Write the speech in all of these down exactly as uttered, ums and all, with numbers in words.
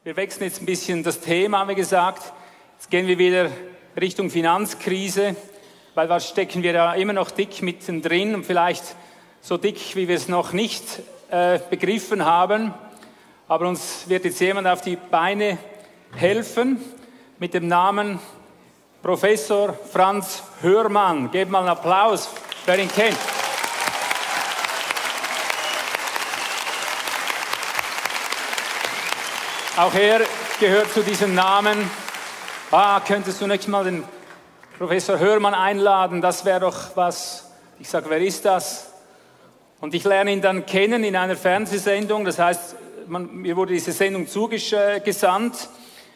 Wir wechseln jetzt ein bisschen das Thema, haben wir gesagt. Jetzt gehen wir wieder Richtung Finanzkrise, weil da stecken wir ja immer noch dick mittendrin und vielleicht so dick, wie wir es noch nicht äh, begriffen haben. Aber uns wird jetzt jemand auf die Beine helfen mit dem Namen Professor Franz Hörmann. Gebt mal einen Applaus, wer ihn kennt. Auch er gehört zu diesem Namen. Ah, könntest du nächstes Mal den Professor Hörmann einladen? Das wäre doch was. Ich sage, wer ist das? Und ich lerne ihn dann kennen in einer Fernsehsendung. Das heißt, man, mir wurde diese Sendung zugesandt.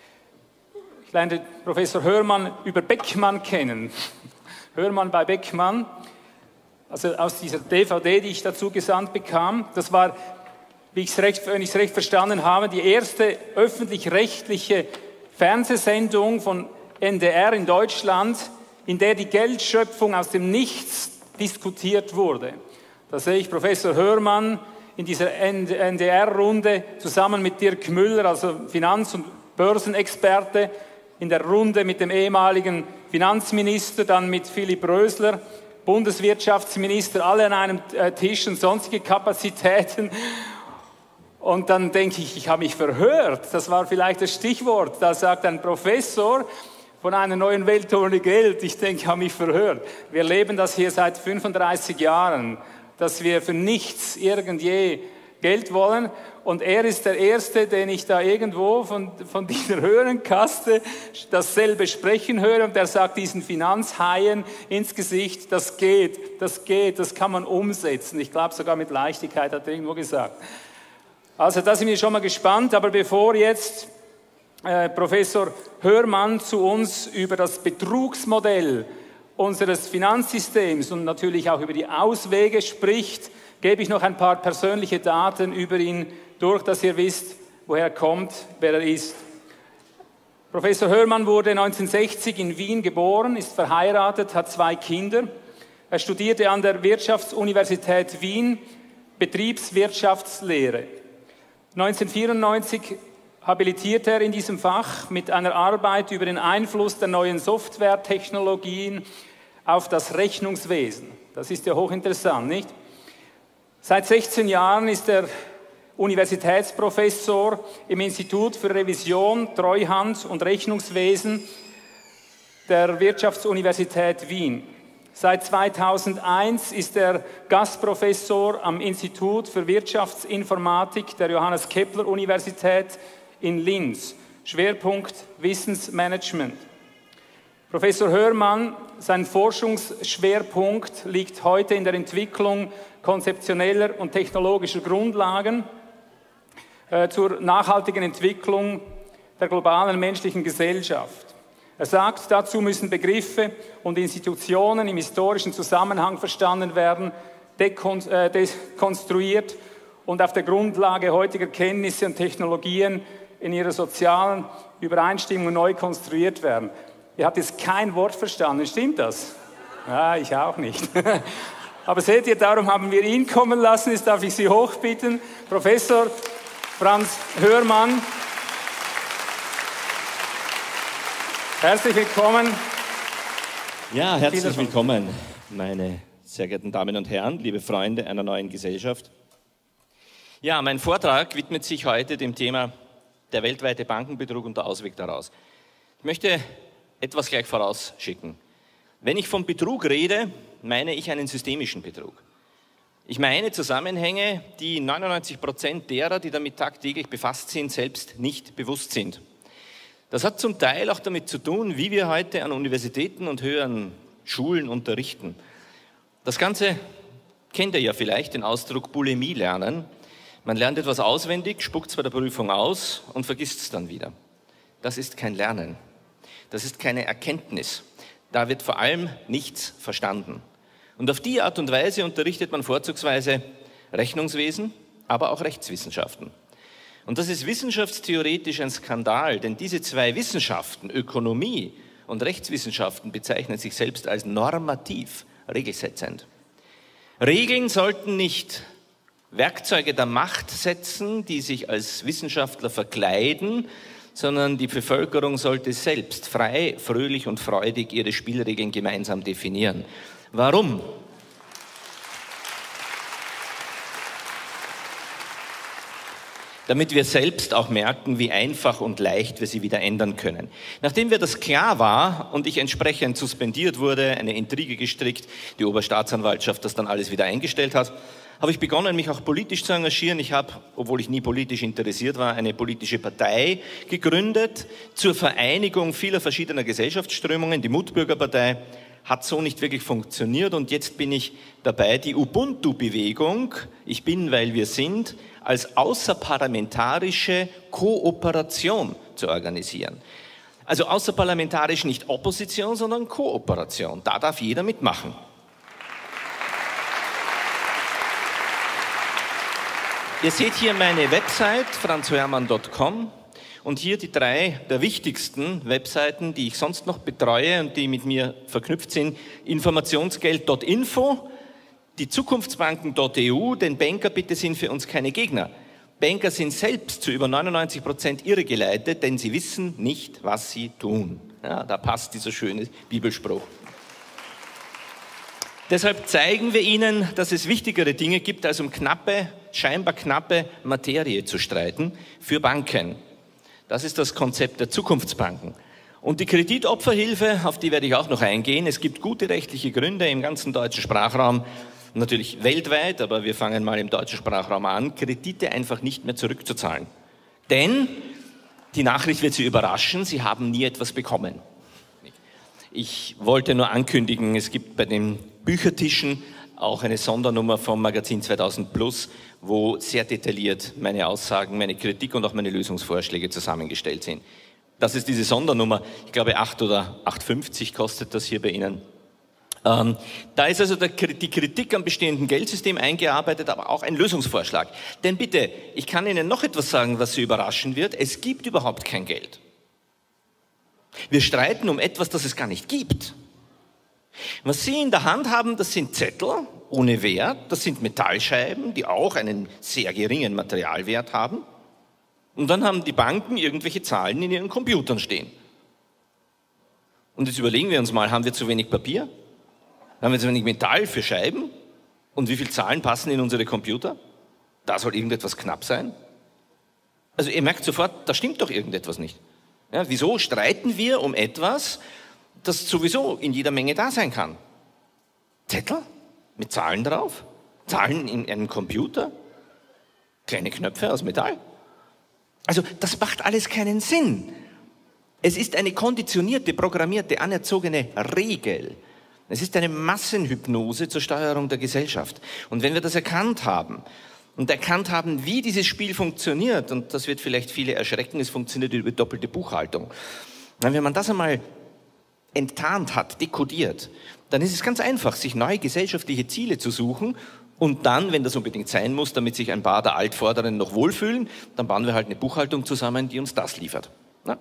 Ich lerne Professor Hörmann über Beckmann kennen. Hörmann bei Beckmann. Also aus dieser D V D, die ich dazu gesandt bekam. Das war, wie ich es recht, wenn ich es recht verstanden habe, die erste öffentlich-rechtliche Fernsehsendung von N D R in Deutschland, in der die Geldschöpfung aus dem Nichts diskutiert wurde. Da sehe ich Professor Hörmann in dieser N D R-Runde zusammen mit Dirk Müller, also Finanz- und Börsenexperte, in der Runde mit dem ehemaligen Finanzminister, dann mit Philipp Rösler, Bundeswirtschaftsminister, alle an einem Tisch und sonstige Kapazitäten. Und dann denke ich, ich habe mich verhört. Das war vielleicht das Stichwort. Da sagt ein Professor von einer neuen Welt ohne Geld. Ich denke, ich habe mich verhört. Wir leben das hier seit fünfunddreißig Jahren, dass wir für nichts irgendje Geld wollen. Und er ist der Erste, den ich da irgendwo von, von dieser Hörenkaste dasselbe sprechen höre. Und der sagt diesen Finanzhaien ins Gesicht, das geht, das geht, das kann man umsetzen. Ich glaube sogar mit Leichtigkeit, hat er irgendwo gesagt. Also da sind wir schon mal gespannt, aber bevor jetzt äh, Professor Hörmann zu uns über das Betrugsmodell unseres Finanzsystems und natürlich auch über die Auswege spricht, gebe ich noch ein paar persönliche Daten über ihn durch, dass ihr wisst, woher er kommt, wer er ist. Professor Hörmann wurde neunzehnhundertsechzig in Wien geboren, ist verheiratet, hat zwei Kinder. Er studierte an der Wirtschaftsuniversität Wien Betriebswirtschaftslehre. neunzehnhundertvierundneunzig habilitierte er in diesem Fach mit einer Arbeit über den Einfluss der neuen Softwaretechnologien auf das Rechnungswesen. Das ist ja hochinteressant, nicht? Seit sechzehn Jahren ist er Universitätsprofessor im Institut für Revision, Treuhand und Rechnungswesen der Wirtschaftsuniversität Wien. Seit zweitausendeins ist er Gastprofessor am Institut für Wirtschaftsinformatik der Johannes Kepler Universität in Linz. Schwerpunkt Wissensmanagement. Professor Hörmann, sein Forschungsschwerpunkt liegt heute in der Entwicklung konzeptioneller und technologischer Grundlagen äh, zur nachhaltigen Entwicklung der globalen menschlichen Gesellschaft. Er sagt, dazu müssen Begriffe und Institutionen im historischen Zusammenhang verstanden werden, dekonstruiert und auf der Grundlage heutiger Kenntnisse und Technologien in ihrer sozialen Übereinstimmung neu konstruiert werden. Ihr habt jetzt kein Wort verstanden, stimmt das? Ja, ich auch nicht. Aber seht ihr, darum haben wir ihn kommen lassen. Jetzt darf ich Sie hochbitten, Professor Franz Hörmann. Herzlich willkommen. Ja, herzlich willkommen, meine sehr geehrten Damen und Herren, liebe Freunde einer neuen Gesellschaft. Ja, mein Vortrag widmet sich heute dem Thema der weltweite Bankenbetrug und der Ausweg daraus. Ich möchte etwas gleich vorausschicken. Wenn ich vom Betrug rede, meine ich einen systemischen Betrug. Ich meine Zusammenhänge, die neunundneunzig Prozent derer, die damit tagtäglich befasst sind, selbst nicht bewusst sind. Das hat zum Teil auch damit zu tun, wie wir heute an Universitäten und höheren Schulen unterrichten. Das Ganze kennt ihr ja vielleicht, den Ausdruck Bulimie lernen. Man lernt etwas auswendig, spuckt es bei der Prüfung aus und vergisst es dann wieder. Das ist kein Lernen. Das ist keine Erkenntnis. Da wird vor allem nichts verstanden. Und auf die Art und Weise unterrichtet man vorzugsweise Rechnungswesen, aber auch Rechtswissenschaften. Und das ist wissenschaftstheoretisch ein Skandal, denn diese zwei Wissenschaften, Ökonomie und Rechtswissenschaften, bezeichnen sich selbst als normativ, regelsetzend. Regeln sollten nicht Werkzeuge der Macht setzen, die sich als Wissenschaftler verkleiden, sondern die Bevölkerung sollte selbst frei, fröhlich und freudig ihre Spielregeln gemeinsam definieren. Warum? Damit wir selbst auch merken, wie einfach und leicht wir sie wieder ändern können. Nachdem mir das klar war und ich entsprechend suspendiert wurde, eine Intrige gestrickt, die Oberstaatsanwaltschaft das dann alles wieder eingestellt hat, habe ich begonnen, mich auch politisch zu engagieren. Ich habe, obwohl ich nie politisch interessiert war, eine politische Partei gegründet zur Vereinigung vieler verschiedener Gesellschaftsströmungen. Die Mutbürgerpartei hat so nicht wirklich funktioniert und jetzt bin ich dabei, die Ubuntu-Bewegung, ich bin, weil wir sind, als außerparlamentarische Kooperation zu organisieren. Also außerparlamentarisch nicht Opposition, sondern Kooperation. Da darf jeder mitmachen. Ihr seht hier meine Website, franz hörmann punkt com, und hier die drei der wichtigsten Webseiten, die ich sonst noch betreue und die mit mir verknüpft sind. Informationsgeld punkt info, die Zukunftsbanken punkt e u, denn Banker bitte sind für uns keine Gegner. Banker sind selbst zu über neunundneunzig Prozent irregeleitet, denn sie wissen nicht, was sie tun. Ja, da passt dieser schöne Bibelspruch. Deshalb zeigen wir Ihnen, dass es wichtigere Dinge gibt, als um knappe, scheinbar knappe Materie zu streiten für Banken. Das ist das Konzept der Zukunftsbanken. Und die Kreditopferhilfe, auf die werde ich auch noch eingehen. Es gibt gute rechtliche Gründe im ganzen deutschen Sprachraum, natürlich weltweit, aber wir fangen mal im deutschen Sprachraum an, Kredite einfach nicht mehr zurückzuzahlen. Denn, die Nachricht wird Sie überraschen, Sie haben nie etwas bekommen. Ich wollte nur ankündigen, es gibt bei den Büchertischen auch eine Sondernummer vom Magazin zweitausend plus, wo sehr detailliert meine Aussagen, meine Kritik und auch meine Lösungsvorschläge zusammengestellt sind. Das ist diese Sondernummer, ich glaube acht oder acht fünfzig kostet das hier bei Ihnen. Ähm, da ist also der, die Kritik am bestehenden Geldsystem eingearbeitet, aber auch ein Lösungsvorschlag. Denn bitte, ich kann Ihnen noch etwas sagen, was Sie überraschen wird, es gibt überhaupt kein Geld. Wir streiten um etwas, das es gar nicht gibt. Was Sie in der Hand haben, das sind Zettel ohne Wert, das sind Metallscheiben, die auch einen sehr geringen Materialwert haben. Und dann haben die Banken irgendwelche Zahlen in ihren Computern stehen. Und jetzt überlegen wir uns mal, haben wir zu wenig Papier? Haben wir zu wenig Metall für Scheiben? Und wie viele Zahlen passen in unsere Computer? Da soll irgendetwas knapp sein. Also ihr merkt sofort, da stimmt doch irgendetwas nicht. Ja, wieso streiten wir um etwas, das sowieso in jeder Menge da sein kann? Zettel mit Zahlen drauf? Zahlen in einem Computer? Kleine Knöpfe aus Metall? Also das macht alles keinen Sinn. Es ist eine konditionierte, programmierte, anerzogene Regel. Es ist eine Massenhypnose zur Steuerung der Gesellschaft. Und wenn wir das erkannt haben und erkannt haben, wie dieses Spiel funktioniert, und das wird vielleicht viele erschrecken, es funktioniert über doppelte Buchhaltung. Wenn man das einmal enttarnt hat, dekodiert, dann ist es ganz einfach, sich neue gesellschaftliche Ziele zu suchen und dann, wenn das unbedingt sein muss, damit sich ein paar der Altvorderen noch wohlfühlen, dann bauen wir halt eine Buchhaltung zusammen, die uns das liefert. Na?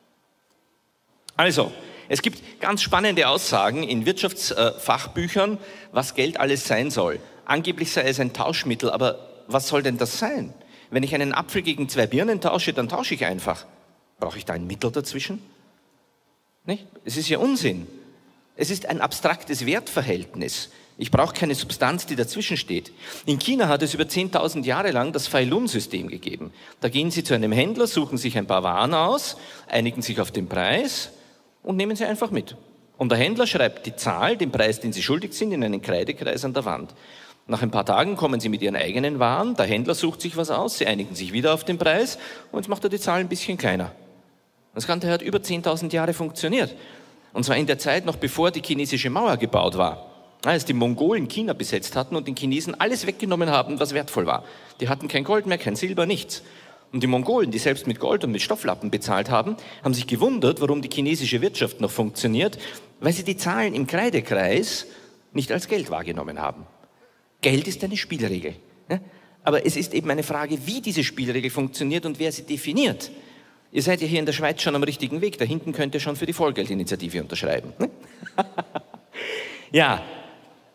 Also, es gibt ganz spannende Aussagen in Wirtschaftsfachbüchern, was Geld alles sein soll. Angeblich sei es ein Tauschmittel, aber was soll denn das sein? Wenn ich einen Apfel gegen zwei Birnen tausche, dann tausche ich einfach. Brauche ich da ein Mittel dazwischen? Nicht? Es ist ja Unsinn. Es ist ein abstraktes Wertverhältnis. Ich brauche keine Substanz, die dazwischen steht. In China hat es über zehntausend Jahre lang das Feilun-System gegeben. Da gehen Sie zu einem Händler, suchen sich ein paar Waren aus, einigen sich auf den Preis und nehmen sie einfach mit. Und der Händler schreibt die Zahl, den Preis, den Sie schuldig sind, in einen Kreidekreis an der Wand. Nach ein paar Tagen kommen Sie mit Ihren eigenen Waren, der Händler sucht sich was aus, Sie einigen sich wieder auf den Preis und jetzt macht er die Zahl ein bisschen kleiner. Das Ganze hat über zehntausend Jahre funktioniert. Und zwar in der Zeit noch bevor die chinesische Mauer gebaut war. Als die Mongolen China besetzt hatten und den Chinesen alles weggenommen haben, was wertvoll war. Die hatten kein Gold mehr, kein Silber, nichts. Und die Mongolen, die selbst mit Gold und mit Stofflappen bezahlt haben, haben sich gewundert, warum die chinesische Wirtschaft noch funktioniert, weil sie die Zahlen im Kreidekreis nicht als Geld wahrgenommen haben. Geld ist eine Spielregel. Aber es ist eben eine Frage, wie diese Spielregel funktioniert und wer sie definiert. Ihr seid ja hier in der Schweiz schon am richtigen Weg. Da hinten könnt ihr schon für die Vollgeldinitiative unterschreiben. Ja,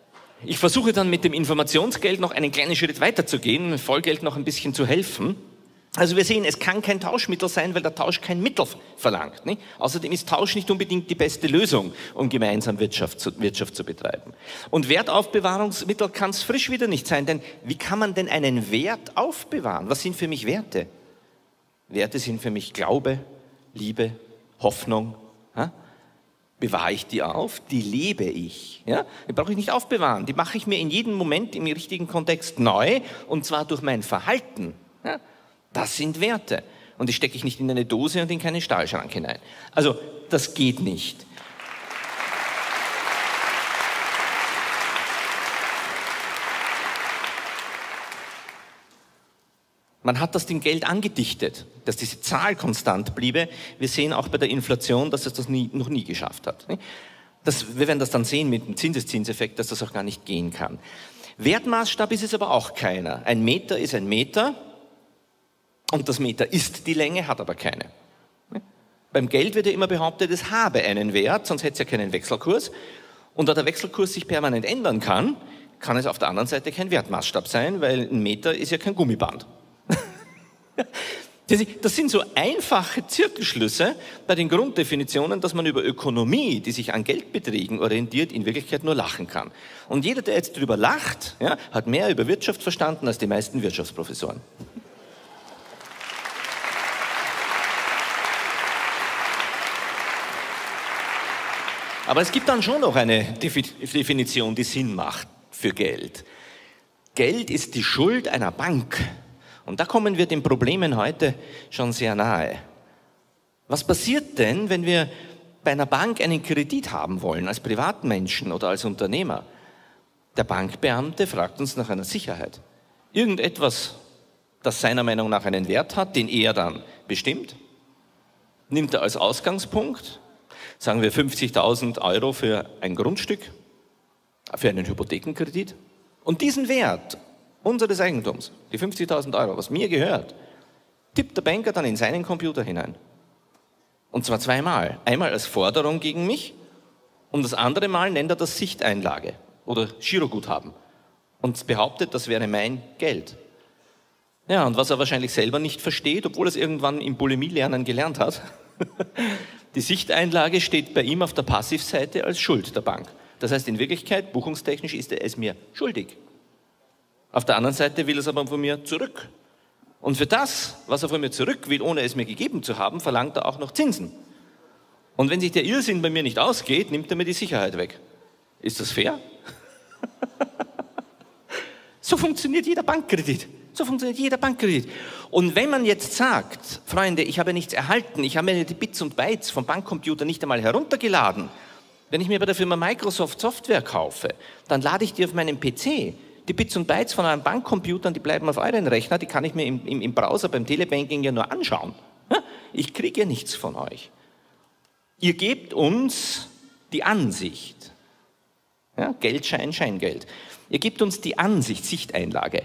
Ich versuche dann mit dem Informationsgeld noch einen kleinen Schritt weiter zu gehen, mit Vollgeld noch ein bisschen zu helfen. Also wir sehen, es kann kein Tauschmittel sein, weil der Tausch kein Mittel verlangt. Nicht? Außerdem ist Tausch nicht unbedingt die beste Lösung, um gemeinsam Wirtschaft zu, Wirtschaft zu betreiben. Und Wertaufbewahrungsmittel kann es frisch wieder nicht sein, denn wie kann man denn einen Wert aufbewahren? Was sind für mich Werte? Werte sind für mich Glaube, Liebe, Hoffnung. Ja? Bewahre ich die auf? Die lebe ich. Ja? Die brauche ich nicht aufbewahren. Die mache ich mir in jedem Moment im richtigen Kontext neu, und zwar durch mein Verhalten. Ja? Das sind Werte. Und die stecke ich nicht in eine Dose und in keinen Stahlschrank hinein. Also, das geht nicht. Man hat das dem Geld angedichtet, dass diese Zahl konstant bliebe. Wir sehen auch bei der Inflation, dass es das nie, noch nie geschafft hat. Das, wir werden das dann sehen mit dem Zinseszinseffekt, dass das auch gar nicht gehen kann. Wertmaßstab ist es aber auch keiner. Ein Meter ist ein Meter. Und das Meter ist die Länge, hat aber keine. Beim Geld wird ja immer behauptet, es habe einen Wert, sonst hätte es ja keinen Wechselkurs. Und da der Wechselkurs sich permanent ändern kann, kann es auf der anderen Seite kein Wertmaßstab sein, weil ein Meter ist ja kein Gummiband. Das sind so einfache Zirkelschlüsse bei den Grunddefinitionen, dass man über Ökonomie, die sich an Geldbeträgen orientiert, in Wirklichkeit nur lachen kann. Und jeder, der jetzt drüber lacht, ja, hat mehr über Wirtschaft verstanden als die meisten Wirtschaftsprofessoren. Aber es gibt dann schon noch eine Definition, die Sinn macht für Geld. Geld ist die Schuld einer Bank. Und da kommen wir den Problemen heute schon sehr nahe. Was passiert denn, wenn wir bei einer Bank einen Kredit haben wollen, als Privatmenschen oder als Unternehmer? Der Bankbeamte fragt uns nach einer Sicherheit. Irgendetwas, das seiner Meinung nach einen Wert hat, den er dann bestimmt, nimmt er als Ausgangspunkt. Sagen wir fünfzigtausend Euro für ein Grundstück, für einen Hypothekenkredit. Und diesen Wert unseres Eigentums, die fünfzigtausend Euro, was mir gehört, tippt der Banker dann in seinen Computer hinein. Und zwar zweimal. Einmal als Forderung gegen mich und das andere Mal nennt er das Sichteinlage oder Giroguthaben und behauptet, das wäre mein Geld. Ja, und was er wahrscheinlich selber nicht versteht, obwohl er es irgendwann im Bulimie-Lernen gelernt hat, die Sichteinlage steht bei ihm auf der Passivseite als Schuld der Bank. Das heißt, in Wirklichkeit, buchungstechnisch, ist er es mir schuldig. Auf der anderen Seite will er es aber von mir zurück. Und für das, was er von mir zurück will, ohne es mir gegeben zu haben, verlangt er auch noch Zinsen. Und wenn sich der Irrsinn bei mir nicht ausgeht, nimmt er mir die Sicherheit weg. Ist das fair? So funktioniert jeder Bankkredit. So funktioniert jeder Bankkredit. Und wenn man jetzt sagt, Freunde, ich habe nichts erhalten, ich habe mir die Bits und Bytes vom Bankcomputer nicht einmal heruntergeladen. Wenn ich mir bei der Firma Microsoft Software kaufe, dann lade ich die auf meinem P C. Die Bits und Bytes von euren Bankcomputern, die bleiben auf euren Rechner, die kann ich mir im, im, im Browser, beim Telebanking ja nur anschauen. Ich kriege ja nichts von euch. Ihr gebt uns die Ansicht. Ja, Geldschein, Scheingeld. Ihr gebt uns die Ansicht, Sichteinlage.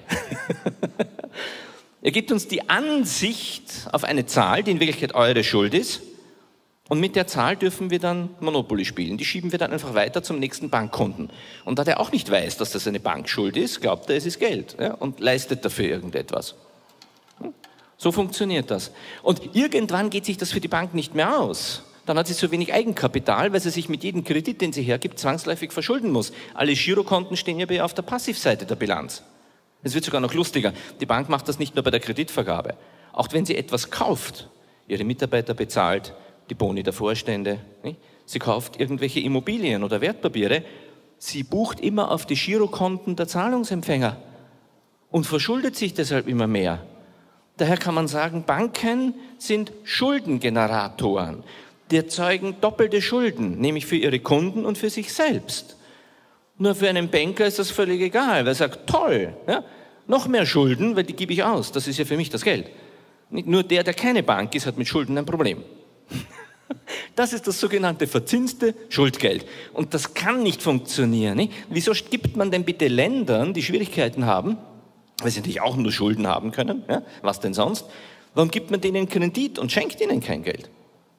Ihr gebt uns die Ansicht auf eine Zahl, die in Wirklichkeit eure Schuld ist. Und mit der Zahl dürfen wir dann Monopoly spielen. Die schieben wir dann einfach weiter zum nächsten Bankkunden. Und da der auch nicht weiß, dass das eine Bankschuld ist, glaubt er, es ist Geld, ja, und leistet dafür irgendetwas. So funktioniert das. Und irgendwann geht sich das für die Bank nicht mehr aus. Dann hat sie so wenig Eigenkapital, weil sie sich mit jedem Kredit, den sie hergibt, zwangsläufig verschulden muss. Alle Girokonten stehen ja bei ihr auf der Passivseite der Bilanz. Es wird sogar noch lustiger. Die Bank macht das nicht nur bei der Kreditvergabe. Auch wenn sie etwas kauft, ihre Mitarbeiter bezahlt, die Boni der Vorstände, nicht? Sie kauft irgendwelche Immobilien oder Wertpapiere, sie bucht immer auf die Girokonten der Zahlungsempfänger und verschuldet sich deshalb immer mehr. Daher kann man sagen, Banken sind Schuldengeneratoren. Die erzeugen doppelte Schulden, nämlich für ihre Kunden und für sich selbst. Nur für einen Banker ist das völlig egal, weil er sagt, toll, ja, noch mehr Schulden, weil die gebe ich aus, das ist ja für mich das Geld. Nicht nur der, der keine Bank ist, hat mit Schulden ein Problem. Das ist das sogenannte verzinste Schuldgeld. Und das kann nicht funktionieren. Nicht? Wieso gibt man denn bitte Ländern, die Schwierigkeiten haben, weil sie natürlich auch nur Schulden haben können, ja, was denn sonst, warum gibt man denen Kredit und schenkt ihnen kein Geld?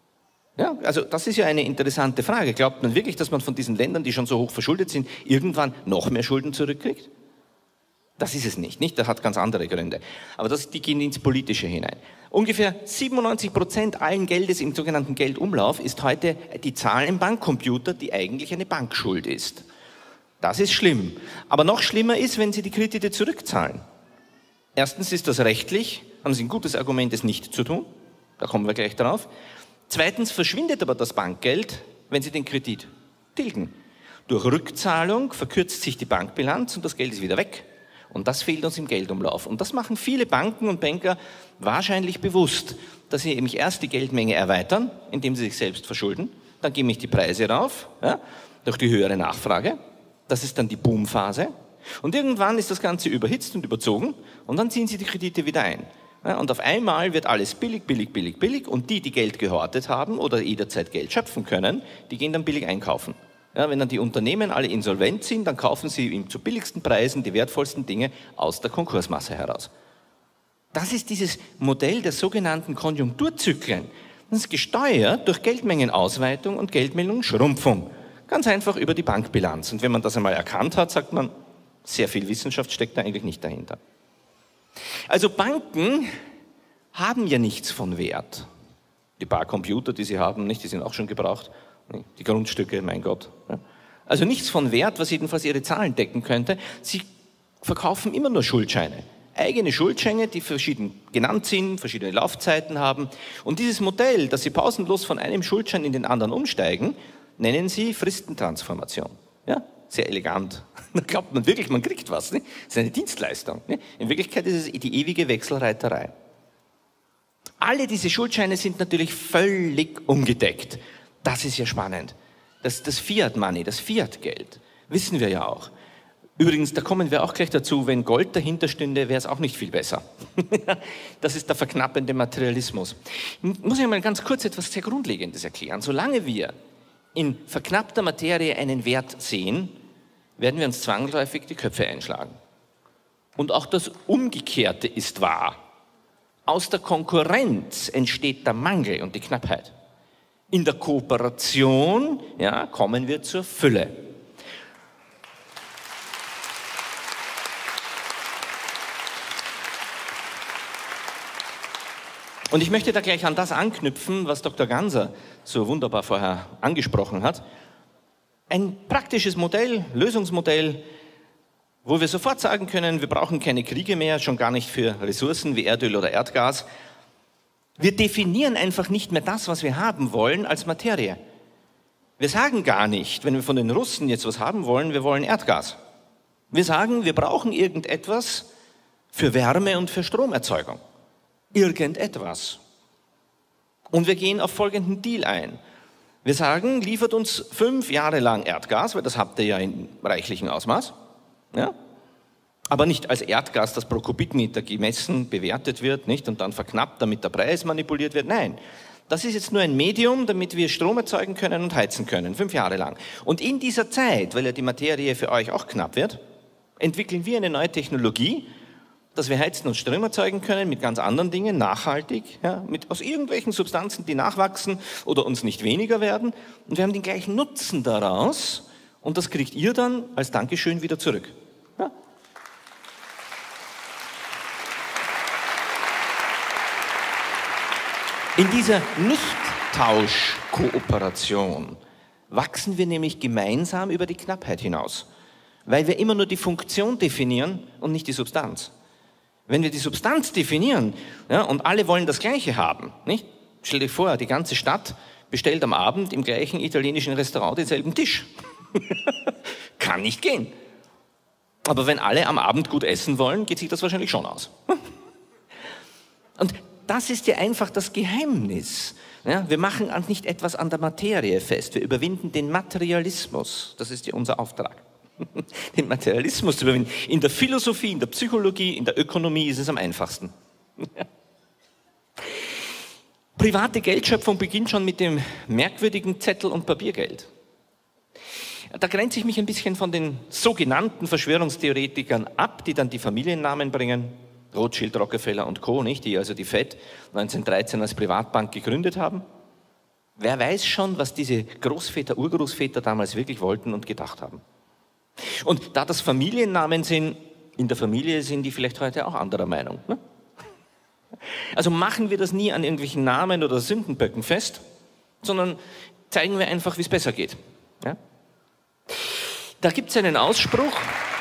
Ja, also das ist ja eine interessante Frage. Glaubt man wirklich, dass man von diesen Ländern, die schon so hoch verschuldet sind, irgendwann noch mehr Schulden zurückkriegt? Das ist es nicht, nicht? Das hat ganz andere Gründe. Aber das, die gehen ins Politische hinein. Ungefähr siebenundneunzig Prozent allen Geldes im sogenannten Geldumlauf ist heute die Zahl im Bankcomputer, die eigentlich eine Bankschuld ist. Das ist schlimm. Aber noch schlimmer ist, wenn Sie die Kredite zurückzahlen. Erstens ist das rechtlich, haben Sie ein gutes Argument, es nicht zu tun. Da kommen wir gleich drauf. Zweitens verschwindet aber das Bankgeld, wenn Sie den Kredit tilgen. Durch Rückzahlung verkürzt sich die Bankbilanz und das Geld ist wieder weg. Und das fehlt uns im Geldumlauf. Und das machen viele Banken und Banker wahrscheinlich bewusst, dass sie nämlich erst die Geldmenge erweitern, indem sie sich selbst verschulden. Dann gehen nämlich die Preise rauf, ja, durch die höhere Nachfrage. Das ist dann die Boomphase. Und irgendwann ist das Ganze überhitzt und überzogen und dann ziehen sie die Kredite wieder ein. Ja, und auf einmal wird alles billig, billig, billig, billig und die, die Geld gehortet haben oder jederzeit Geld schöpfen können, die gehen dann billig einkaufen. Ja, wenn dann die Unternehmen alle insolvent sind, dann kaufen sie ihm zu billigsten Preisen die wertvollsten Dinge aus der Konkursmasse heraus. Das ist dieses Modell der sogenannten Konjunkturzyklen. Das ist gesteuert durch Geldmengenausweitung und Geldmengenschrumpfung. Ganz einfach über die Bankbilanz. Und wenn man das einmal erkannt hat, sagt man, sehr viel Wissenschaft steckt da eigentlich nicht dahinter. Also Banken haben ja nichts von Wert. Die paar Computer, die sie haben, nicht, die sind auch schon gebraucht. Die Grundstücke, mein Gott. Also nichts von Wert, was jedenfalls ihre Zahlen decken könnte. Sie verkaufen immer nur Schuldscheine. Eigene Schuldscheine, die verschieden genannt sind, verschiedene Laufzeiten haben. Und dieses Modell, dass sie pausenlos von einem Schuldschein in den anderen umsteigen, nennen sie Fristentransformation. Ja, sehr elegant. Da glaubt man wirklich, man kriegt was. Ne? Das ist eine Dienstleistung. Ne? In Wirklichkeit ist es die ewige Wechselreiterei. Alle diese Schuldscheine sind natürlich völlig ungedeckt. Das ist ja spannend. Das, das Fiat-Money, das Fiat-Geld, wissen wir ja auch. Übrigens, da kommen wir auch gleich dazu, wenn Gold dahinter stünde, wäre es auch nicht viel besser. Das ist der verknappende Materialismus. Ich muss ich mal ganz kurz etwas sehr Grundlegendes erklären. Solange wir in verknappter Materie einen Wert sehen, werden wir uns zwangsläufig die Köpfe einschlagen. Und auch das Umgekehrte ist wahr. Aus der Konkurrenz entsteht der Mangel und die Knappheit. In der Kooperation, ja, kommen wir zur Fülle. Und ich möchte da gleich an das anknüpfen, was Doktor Ganser so wunderbar vorher angesprochen hat. Ein praktisches Modell, Lösungsmodell, wo wir sofort sagen können, wir brauchen keine Kriege mehr, schon gar nicht für Ressourcen wie Erdöl oder Erdgas. Wir definieren einfach nicht mehr das, was wir haben wollen, als Materie. Wir sagen gar nicht, wenn wir von den Russen jetzt was haben wollen, wir wollen Erdgas. Wir sagen, wir brauchen irgendetwas für Wärme und für Stromerzeugung. Irgendetwas. Und wir gehen auf folgenden Deal ein. Wir sagen, liefert uns fünf Jahre lang Erdgas, weil das habt ihr ja in reichlichem Ausmaß. Ja? Aber nicht als Erdgas, das pro Kubikmeter gemessen, bewertet wird, nicht, und dann verknappt, damit der Preis manipuliert wird. Nein, das ist jetzt nur ein Medium, damit wir Strom erzeugen können und heizen können, fünf Jahre lang. Und in dieser Zeit, weil ja die Materie für euch auch knapp wird, entwickeln wir eine neue Technologie, dass wir heizen und Strom erzeugen können mit ganz anderen Dingen, nachhaltig, ja, mit, aus irgendwelchen Substanzen, die nachwachsen oder uns nicht weniger werden. Und wir haben den gleichen Nutzen daraus und das kriegt ihr dann als Dankeschön wieder zurück. Ja. In dieser Nicht-Tausch-Kooperation wachsen wir nämlich gemeinsam über die Knappheit hinaus, weil wir immer nur die Funktion definieren und nicht die Substanz. Wenn wir die Substanz definieren, ja, und alle wollen das Gleiche haben, nicht? Stell dir vor, die ganze Stadt bestellt am Abend im gleichen italienischen Restaurant denselben Tisch. Kann nicht gehen. Aber wenn alle am Abend gut essen wollen, geht sich das wahrscheinlich schon aus. Und das ist ja einfach das Geheimnis. Ja, wir machen nicht etwas an der Materie fest, wir überwinden den Materialismus. Das ist ja unser Auftrag. Den Materialismus zu überwinden. In der Philosophie, in der Psychologie, in der Ökonomie ist es am einfachsten. Private Geldschöpfung beginnt schon mit dem merkwürdigen Zettel- und Papiergeld. Da grenze ich mich ein bisschen von den sogenannten Verschwörungstheoretikern ab, die dann die Familiennamen bringen. Rothschild, Rockefeller und Co., nicht? Die also die Fed neunzehnhundertdreizehn als Privatbank gegründet haben. Wer weiß schon, was diese Großväter, Urgroßväter damals wirklich wollten und gedacht haben. Und da das Familiennamen sind, in der Familie sind die vielleicht heute auch anderer Meinung. Ne? Also machen wir das nie an irgendwelchen Namen oder Sündenböcken fest, sondern zeigen wir einfach, wie es besser geht. Ja? Da gibt es einen Ausspruch,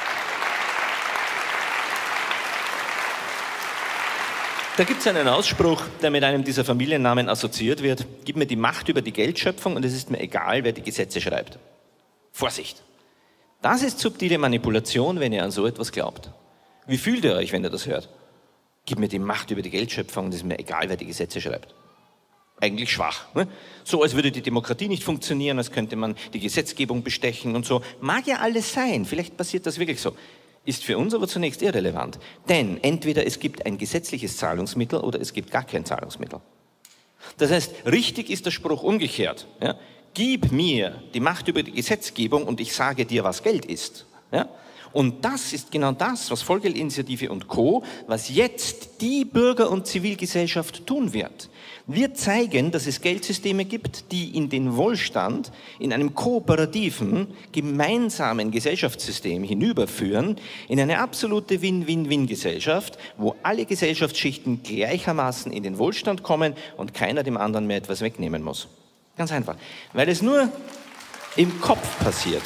da gibt es einen Ausspruch, der mit einem dieser Familiennamen assoziiert wird. Gib mir die Macht über die Geldschöpfung und es ist mir egal, wer die Gesetze schreibt. Vorsicht! Das ist subtile Manipulation, wenn ihr an so etwas glaubt. Wie fühlt ihr euch, wenn ihr das hört? Gib mir die Macht über die Geldschöpfung und es ist mir egal, wer die Gesetze schreibt. Eigentlich schwach. Ne? So, als würde die Demokratie nicht funktionieren, als könnte man die Gesetzgebung bestechen und so. Mag ja alles sein, vielleicht passiert das wirklich so. Ist für uns aber zunächst irrelevant. Denn entweder es gibt ein gesetzliches Zahlungsmittel oder es gibt gar kein Zahlungsmittel. Das heißt, richtig ist der Spruch umgekehrt. Ja? Gib mir die Macht über die Gesetzgebung und ich sage dir, was Geld ist. Ja? Und das ist genau das, was Vollgeldinitiative und Co., was jetzt die Bürger- und Zivilgesellschaft tun wird. Wir zeigen, dass es Geldsysteme gibt, die in den Wohlstand, in einem kooperativen, gemeinsamen Gesellschaftssystem hinüberführen, in eine absolute Win-Win-Win-Gesellschaft, wo alle Gesellschaftsschichten gleichermaßen in den Wohlstand kommen und keiner dem anderen mehr etwas wegnehmen muss. Ganz einfach, weil es nur im Kopf passiert.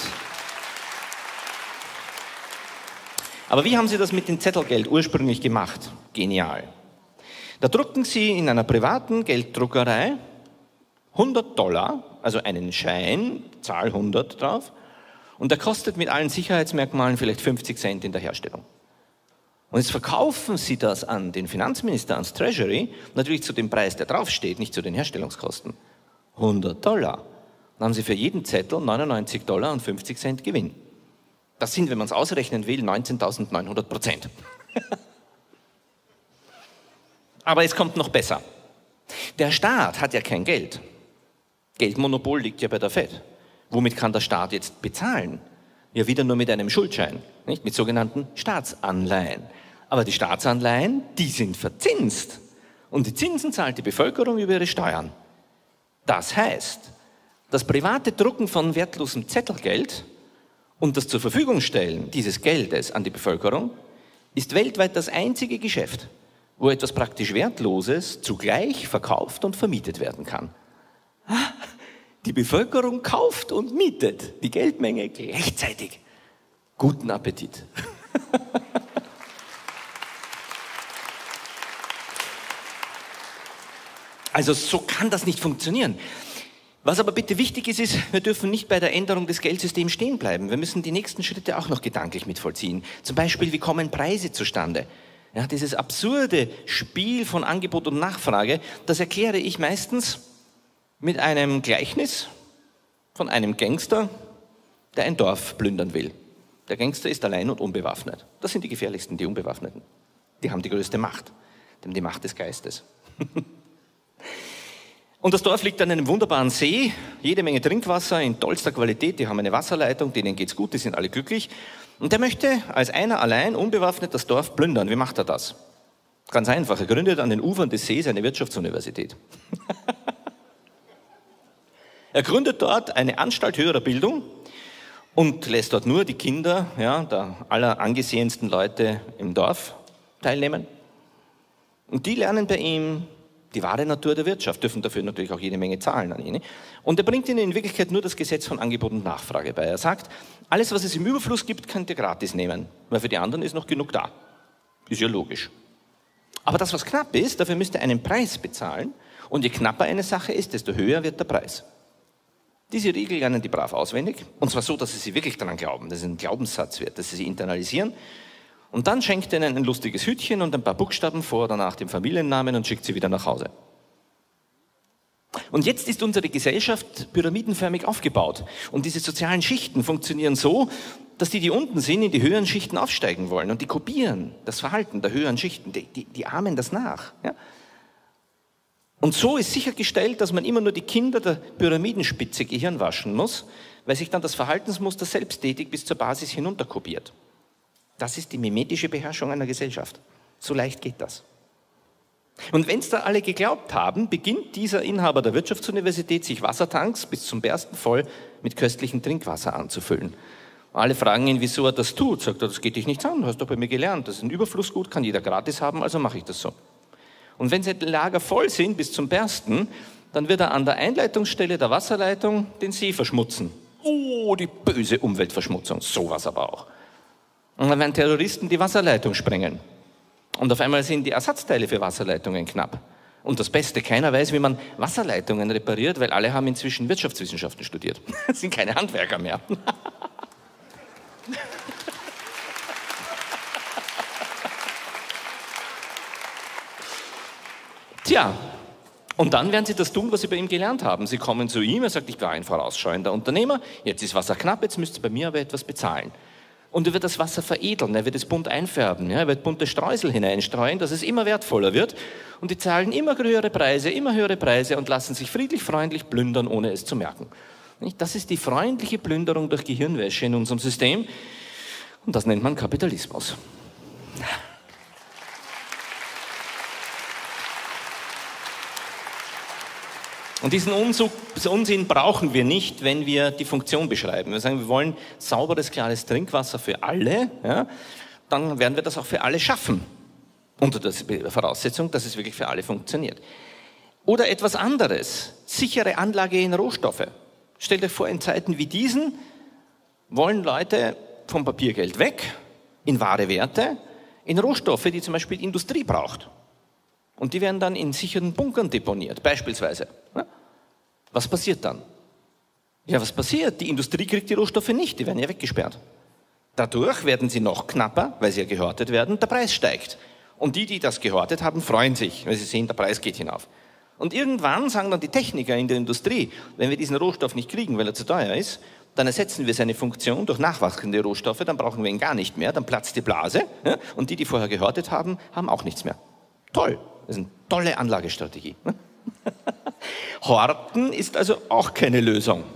Aber wie haben Sie das mit dem Zettelgeld ursprünglich gemacht? Genial. Da druckten Sie in einer privaten Gelddruckerei hundert Dollar, also einen Schein, Zahl hundert drauf, und der kostet mit allen Sicherheitsmerkmalen vielleicht fünfzig Cent in der Herstellung. Und jetzt verkaufen Sie das an den Finanzminister, ans Treasury, natürlich zu dem Preis, der draufsteht, nicht zu den Herstellungskosten. hundert Dollar. Dann haben Sie für jeden Zettel neunundneunzig Dollar und fünfzig Cent Gewinn. Das sind, wenn man es ausrechnen will, neunzehntausendneunhundert Prozent. Aber es kommt noch besser. Der Staat hat ja kein Geld. Geldmonopol liegt ja bei der Fed. Womit kann der Staat jetzt bezahlen? Ja, wieder nur mit einem Schuldschein, nicht? Mit sogenannten Staatsanleihen. Aber die Staatsanleihen, die sind verzinst. Und die Zinsen zahlt die Bevölkerung über ihre Steuern. Das heißt, das private Drucken von wertlosem Zettelgeld und das zur Verfügung stellen dieses Geldes an die Bevölkerung ist weltweit das einzige Geschäft, wo etwas praktisch Wertloses zugleich verkauft und vermietet werden kann. Die Bevölkerung kauft und mietet die Geldmenge gleichzeitig. Guten Appetit. Also so kann das nicht funktionieren. Was aber bitte wichtig ist, ist, wir dürfen nicht bei der Änderung des Geldsystems stehen bleiben. Wir müssen die nächsten Schritte auch noch gedanklich mitvollziehen. Zum Beispiel, wie kommen Preise zustande? Ja, dieses absurde Spiel von Angebot und Nachfrage, das erkläre ich meistens mit einem Gleichnis von einem Gangster, der ein Dorf plündern will. Der Gangster ist allein und unbewaffnet. Das sind die gefährlichsten, die Unbewaffneten. Die haben die größte Macht, die Macht des Geistes. Und das Dorf liegt an einem wunderbaren See, jede Menge Trinkwasser in tollster Qualität, die haben eine Wasserleitung, denen geht's gut, die sind alle glücklich. Und der möchte als einer allein unbewaffnet das Dorf plündern. Wie macht er das? Ganz einfach, er gründet an den Ufern des Sees eine Wirtschaftsuniversität. Er gründet dort eine Anstalt höherer Bildung und lässt dort nur die Kinder ja, der aller angesehensten Leute im Dorf teilnehmen. Und die lernen bei ihm die wahre Natur der Wirtschaft, dürfen dafür natürlich auch jede Menge zahlen an ihn. Und er bringt ihnen in Wirklichkeit nur das Gesetz von Angebot und Nachfrage bei. Er sagt, alles, was es im Überfluss gibt, könnt ihr gratis nehmen, weil für die anderen ist noch genug da. Ist ja logisch. Aber das, was knapp ist, dafür müsst ihr einen Preis bezahlen. Und je knapper eine Sache ist, desto höher wird der Preis. Diese Regel lernen die brav auswendig. Und zwar so, dass sie sie wirklich daran glauben, dass es ein Glaubenssatz wird, dass sie sie internalisieren. Und dann schenkt er ihnen ein lustiges Hütchen und ein paar Buchstaben vor, danach den Familiennamen und schickt sie wieder nach Hause. Und jetzt ist unsere Gesellschaft pyramidenförmig aufgebaut. Und diese sozialen Schichten funktionieren so, dass die, die unten sind, in die höheren Schichten aufsteigen wollen. Und die kopieren das Verhalten der höheren Schichten. Die, die, die ahmen das nach. Ja? Und so ist sichergestellt, dass man immer nur die Kinder der Pyramidenspitze Gehirn waschen muss, weil sich dann das Verhaltensmuster selbsttätig bis zur Basis hinunter kopiert. Das ist die mimetische Beherrschung einer Gesellschaft. So leicht geht das. Und wenn es da alle geglaubt haben, beginnt dieser Inhaber der Wirtschaftsuniversität, sich Wassertanks bis zum Bersten voll mit köstlichem Trinkwasser anzufüllen. Alle fragen ihn, wieso er das tut. Sagt er, das geht dich nichts an, du hast doch bei mir gelernt, das ist ein Überflussgut, kann jeder gratis haben, also mache ich das so. Und wenn seine Lager voll sind bis zum Bersten, dann wird er an der Einleitungsstelle der Wasserleitung den See verschmutzen. Oh, die böse Umweltverschmutzung, sowas aber auch. Und dann werden Terroristen die Wasserleitung sprengen. Und auf einmal sind die Ersatzteile für Wasserleitungen knapp. Und das Beste, keiner weiß, wie man Wasserleitungen repariert, weil alle haben inzwischen Wirtschaftswissenschaften studiert. Das sind keine Handwerker mehr. Tja, und dann werden sie das tun, was sie bei ihm gelernt haben. Sie kommen zu ihm, er sagt, ich war ein vorausschauender Unternehmer, jetzt ist Wasser knapp, jetzt müsst ihr bei mir aber etwas bezahlen. Und er wird das Wasser veredeln, er wird es bunt einfärben, ja, er wird bunte Streusel hineinstreuen, dass es immer wertvoller wird. Und die zahlen immer höhere Preise, immer höhere Preise und lassen sich friedlich, freundlich plündern, ohne es zu merken. Das ist die freundliche Plünderung durch Gehirnwäsche in unserem System. Und das nennt man Kapitalismus. Und diesen Unsinn brauchen wir nicht, wenn wir die Funktion beschreiben. Wir sagen, wir wollen sauberes, klares Trinkwasser für alle, ja, dann werden wir das auch für alle schaffen. Unter der Voraussetzung, dass es wirklich für alle funktioniert. Oder etwas anderes, sichere Anlage in Rohstoffe. Stellt euch vor, in Zeiten wie diesen wollen Leute vom Papiergeld weg, in wahre Werte, in Rohstoffe, die zum Beispiel die Industrie braucht. Und die werden dann in sicheren Bunkern deponiert, beispielsweise. Was passiert dann? Ja, was passiert? Die Industrie kriegt die Rohstoffe nicht, die werden ja weggesperrt. Dadurch werden sie noch knapper, weil sie ja gehortet werden, der Preis steigt. Und die, die das gehortet haben, freuen sich, weil sie sehen, der Preis geht hinauf. Und irgendwann sagen dann die Techniker in der Industrie, wenn wir diesen Rohstoff nicht kriegen, weil er zu teuer ist, dann ersetzen wir seine Funktion durch nachwachsende Rohstoffe, dann brauchen wir ihn gar nicht mehr, dann platzt die Blase, ja, und die, die vorher gehortet haben, haben auch nichts mehr. Toll, das ist eine tolle Anlagestrategie. Horten ist also auch keine Lösung.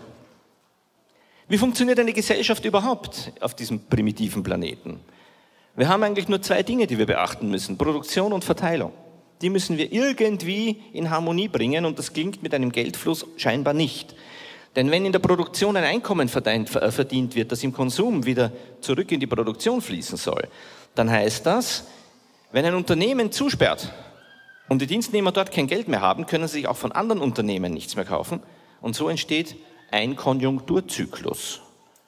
Wie funktioniert eine Gesellschaft überhaupt auf diesem primitiven Planeten? Wir haben eigentlich nur zwei Dinge, die wir beachten müssen, Produktion und Verteilung. Die müssen wir irgendwie in Harmonie bringen und das klingt mit einem Geldfluss scheinbar nicht. Denn wenn in der Produktion ein Einkommen verdient wird, das im Konsum wieder zurück in die Produktion fließen soll, dann heißt das, wenn ein Unternehmen zusperrt und die Dienstnehmer dort kein Geld mehr haben, können sie sich auch von anderen Unternehmen nichts mehr kaufen und so entsteht ein Konjunkturzyklus.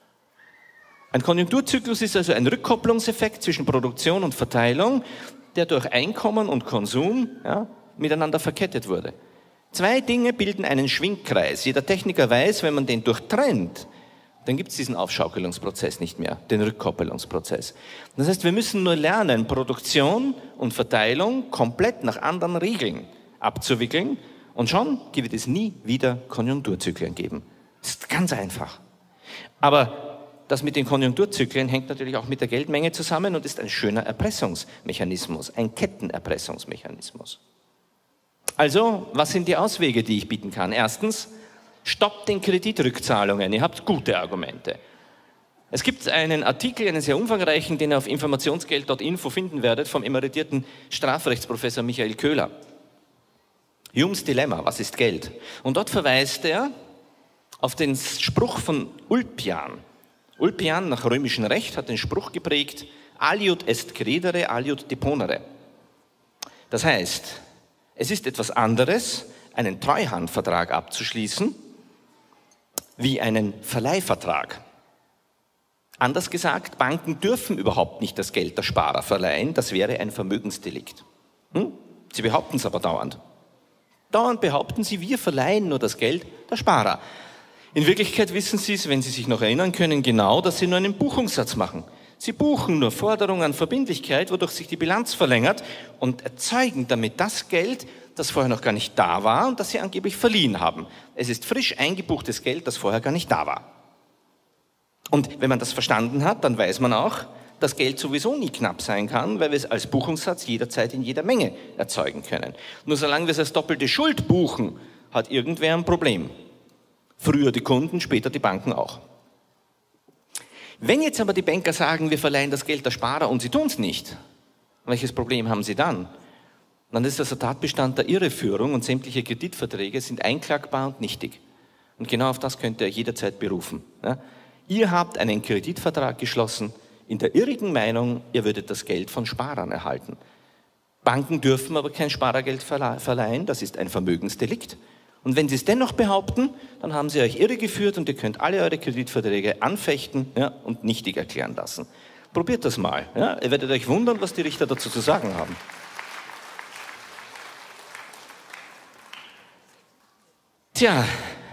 Ein Konjunkturzyklus ist also ein Rückkopplungseffekt zwischen Produktion und Verteilung, der durch Einkommen und Konsum ja, miteinander verkettet wurde. Zwei Dinge bilden einen Schwingkreis. Jeder Techniker weiß, wenn man den durchtrennt, dann gibt es diesen Aufschaukelungsprozess nicht mehr, den Rückkoppelungsprozess. Das heißt, wir müssen nur lernen, Produktion und Verteilung komplett nach anderen Regeln abzuwickeln und schon wird es nie wieder Konjunkturzyklen geben. Das ist ganz einfach. Aber das mit den Konjunkturzyklen hängt natürlich auch mit der Geldmenge zusammen und ist ein schöner Erpressungsmechanismus, ein Kettenerpressungsmechanismus. Also, was sind die Auswege, die ich bieten kann? Erstens, stoppt den Kreditrückzahlungen. Ihr habt gute Argumente. Es gibt einen Artikel, einen sehr umfangreichen, den ihr auf informationsgeld punkt info finden werdet, vom emeritierten Strafrechtsprofessor Michael Köhler. Humes Dilemma, was ist Geld? Und dort verweist er auf den Spruch von Ulpian. Ulpian nach römischem Recht hat den Spruch geprägt, aliud est credere, aliud deponere. Das heißt, es ist etwas anderes, einen Treuhandvertrag abzuschließen, wie einen Verleihvertrag. Anders gesagt, Banken dürfen überhaupt nicht das Geld der Sparer verleihen, das wäre ein Vermögensdelikt. Hm? Sie behaupten es aber dauernd. Dauernd behaupten sie, wir verleihen nur das Geld der Sparer. In Wirklichkeit wissen Sie es, wenn Sie sich noch erinnern können, genau, dass Sie nur einen Buchungssatz machen. Sie buchen nur Forderungen an Verbindlichkeit, wodurch sich die Bilanz verlängert und erzeugen damit das Geld, das vorher noch gar nicht da war und das Sie angeblich verliehen haben. Es ist frisch eingebuchtes Geld, das vorher gar nicht da war. Und wenn man das verstanden hat, dann weiß man auch, dass Geld sowieso nie knapp sein kann, weil wir es als Buchungssatz jederzeit in jeder Menge erzeugen können. Nur solange wir es als doppelte Schuld buchen, hat irgendwer ein Problem. Früher die Kunden, später die Banken auch. Wenn jetzt aber die Banker sagen, wir verleihen das Geld der Sparer und sie tun es nicht, welches Problem haben sie dann? dann ist das der Tatbestand der Irreführung und sämtliche Kreditverträge sind einklagbar und nichtig. Und genau auf das könnt ihr euch jederzeit berufen. Ja? Ihr habt einen Kreditvertrag geschlossen in der irrigen Meinung, ihr würdet das Geld von Sparern erhalten. Banken dürfen aber kein Sparergeld verleihen, das ist ein Vermögensdelikt. Und wenn sie es dennoch behaupten, dann haben sie euch irregeführt und ihr könnt alle eure Kreditverträge anfechten, ja, und nichtig erklären lassen. Probiert das mal. Ja? Ihr werdet euch wundern, was die Richter dazu zu sagen haben. Tja,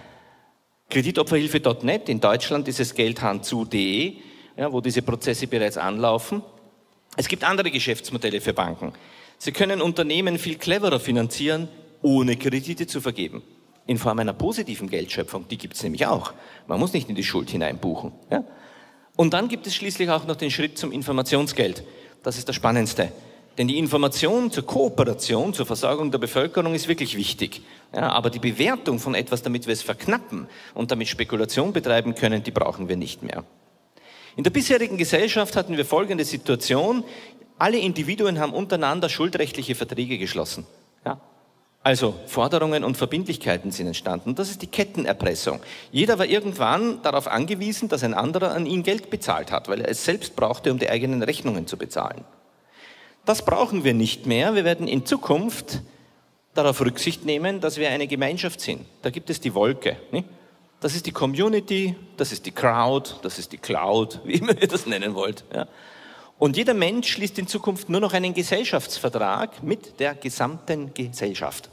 Kreditopferhilfe Punkt net, in Deutschland ist es geldhand-zu Punkt de, ja, wo diese Prozesse bereits anlaufen. Es gibt andere Geschäftsmodelle für Banken. Sie können Unternehmen viel cleverer finanzieren, ohne Kredite zu vergeben. In Form einer positiven Geldschöpfung, die gibt es nämlich auch. Man muss nicht in die Schuld hineinbuchen. Ja? Und dann gibt es schließlich auch noch den Schritt zum Informationsgeld. Das ist das Spannendste. Denn die Information zur Kooperation, zur Versorgung der Bevölkerung ist wirklich wichtig. Ja, aber die Bewertung von etwas, damit wir es verknappen und damit Spekulation betreiben können, die brauchen wir nicht mehr. In der bisherigen Gesellschaft hatten wir folgende Situation. Alle Individuen haben untereinander schuldrechtliche Verträge geschlossen. Ja. Also Forderungen und Verbindlichkeiten sind entstanden. Das ist die Kettenerpressung. Jeder war irgendwann darauf angewiesen, dass ein anderer an ihn Geld bezahlt hat, weil er es selbst brauchte, um die eigenen Rechnungen zu bezahlen. Das brauchen wir nicht mehr. Wir werden in Zukunft darauf Rücksicht nehmen, dass wir eine Gemeinschaft sind. Da gibt es die Wolke. Nicht? Das ist die Community, das ist die Crowd, das ist die Cloud, wie immer ihr das nennen wollt. Ja. Und jeder Mensch schließt in Zukunft nur noch einen Gesellschaftsvertrag mit der gesamten Gesellschaft.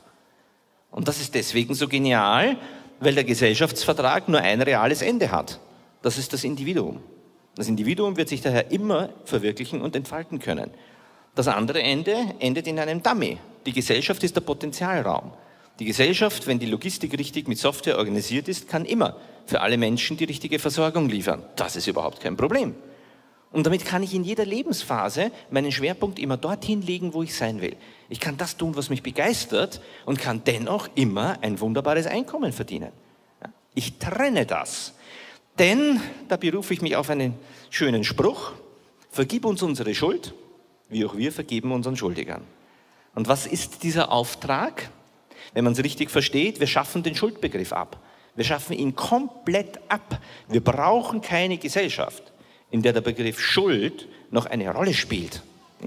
Und das ist deswegen so genial, weil der Gesellschaftsvertrag nur ein reales Ende hat. Das ist das Individuum. Das Individuum wird sich daher immer verwirklichen und entfalten können. Das andere Ende endet in einem Dummy. Die Gesellschaft ist der Potenzialraum. Die Gesellschaft, wenn die Logistik richtig mit Software organisiert ist, kann immer für alle Menschen die richtige Versorgung liefern. Das ist überhaupt kein Problem. Und damit kann ich in jeder Lebensphase meinen Schwerpunkt immer dorthin legen, wo ich sein will. Ich kann das tun, was mich begeistert und kann dennoch immer ein wunderbares Einkommen verdienen. Ich trenne das. Denn, da berufe ich mich auf einen schönen Spruch, vergib uns unsere Schuld, wie auch wir vergeben unseren Schuldigern. Und was ist dieser Auftrag? Wenn man es richtig versteht, wir schaffen den Schuldbegriff ab. Wir schaffen ihn komplett ab. Wir brauchen keine Gesellschaft, in der der Begriff Schuld noch eine Rolle spielt.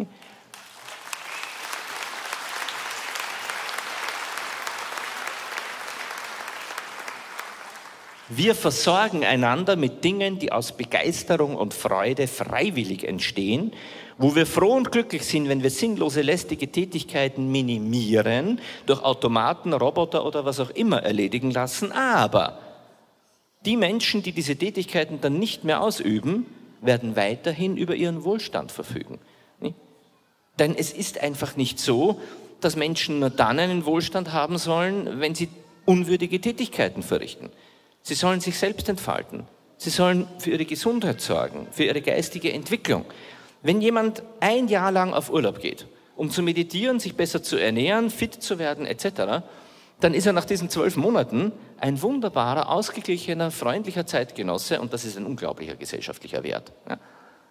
Wir versorgen einander mit Dingen, die aus Begeisterung und Freude freiwillig entstehen, wo wir froh und glücklich sind, wenn wir sinnlose, lästige Tätigkeiten minimieren, durch Automaten, Roboter oder was auch immer erledigen lassen. Aber die Menschen, die diese Tätigkeiten dann nicht mehr ausüben, werden weiterhin über ihren Wohlstand verfügen. Denn es ist einfach nicht so, dass Menschen nur dann einen Wohlstand haben sollen, wenn sie unwürdige Tätigkeiten verrichten. Sie sollen sich selbst entfalten. Sie sollen für ihre Gesundheit sorgen, für ihre geistige Entwicklung. Wenn jemand ein Jahr lang auf Urlaub geht, um zu meditieren, sich besser zu ernähren, fit zu werden et cetera, dann ist er nach diesen zwölf Monaten ein wunderbarer, ausgeglichener, freundlicher Zeitgenosse und das ist ein unglaublicher gesellschaftlicher Wert. Ja.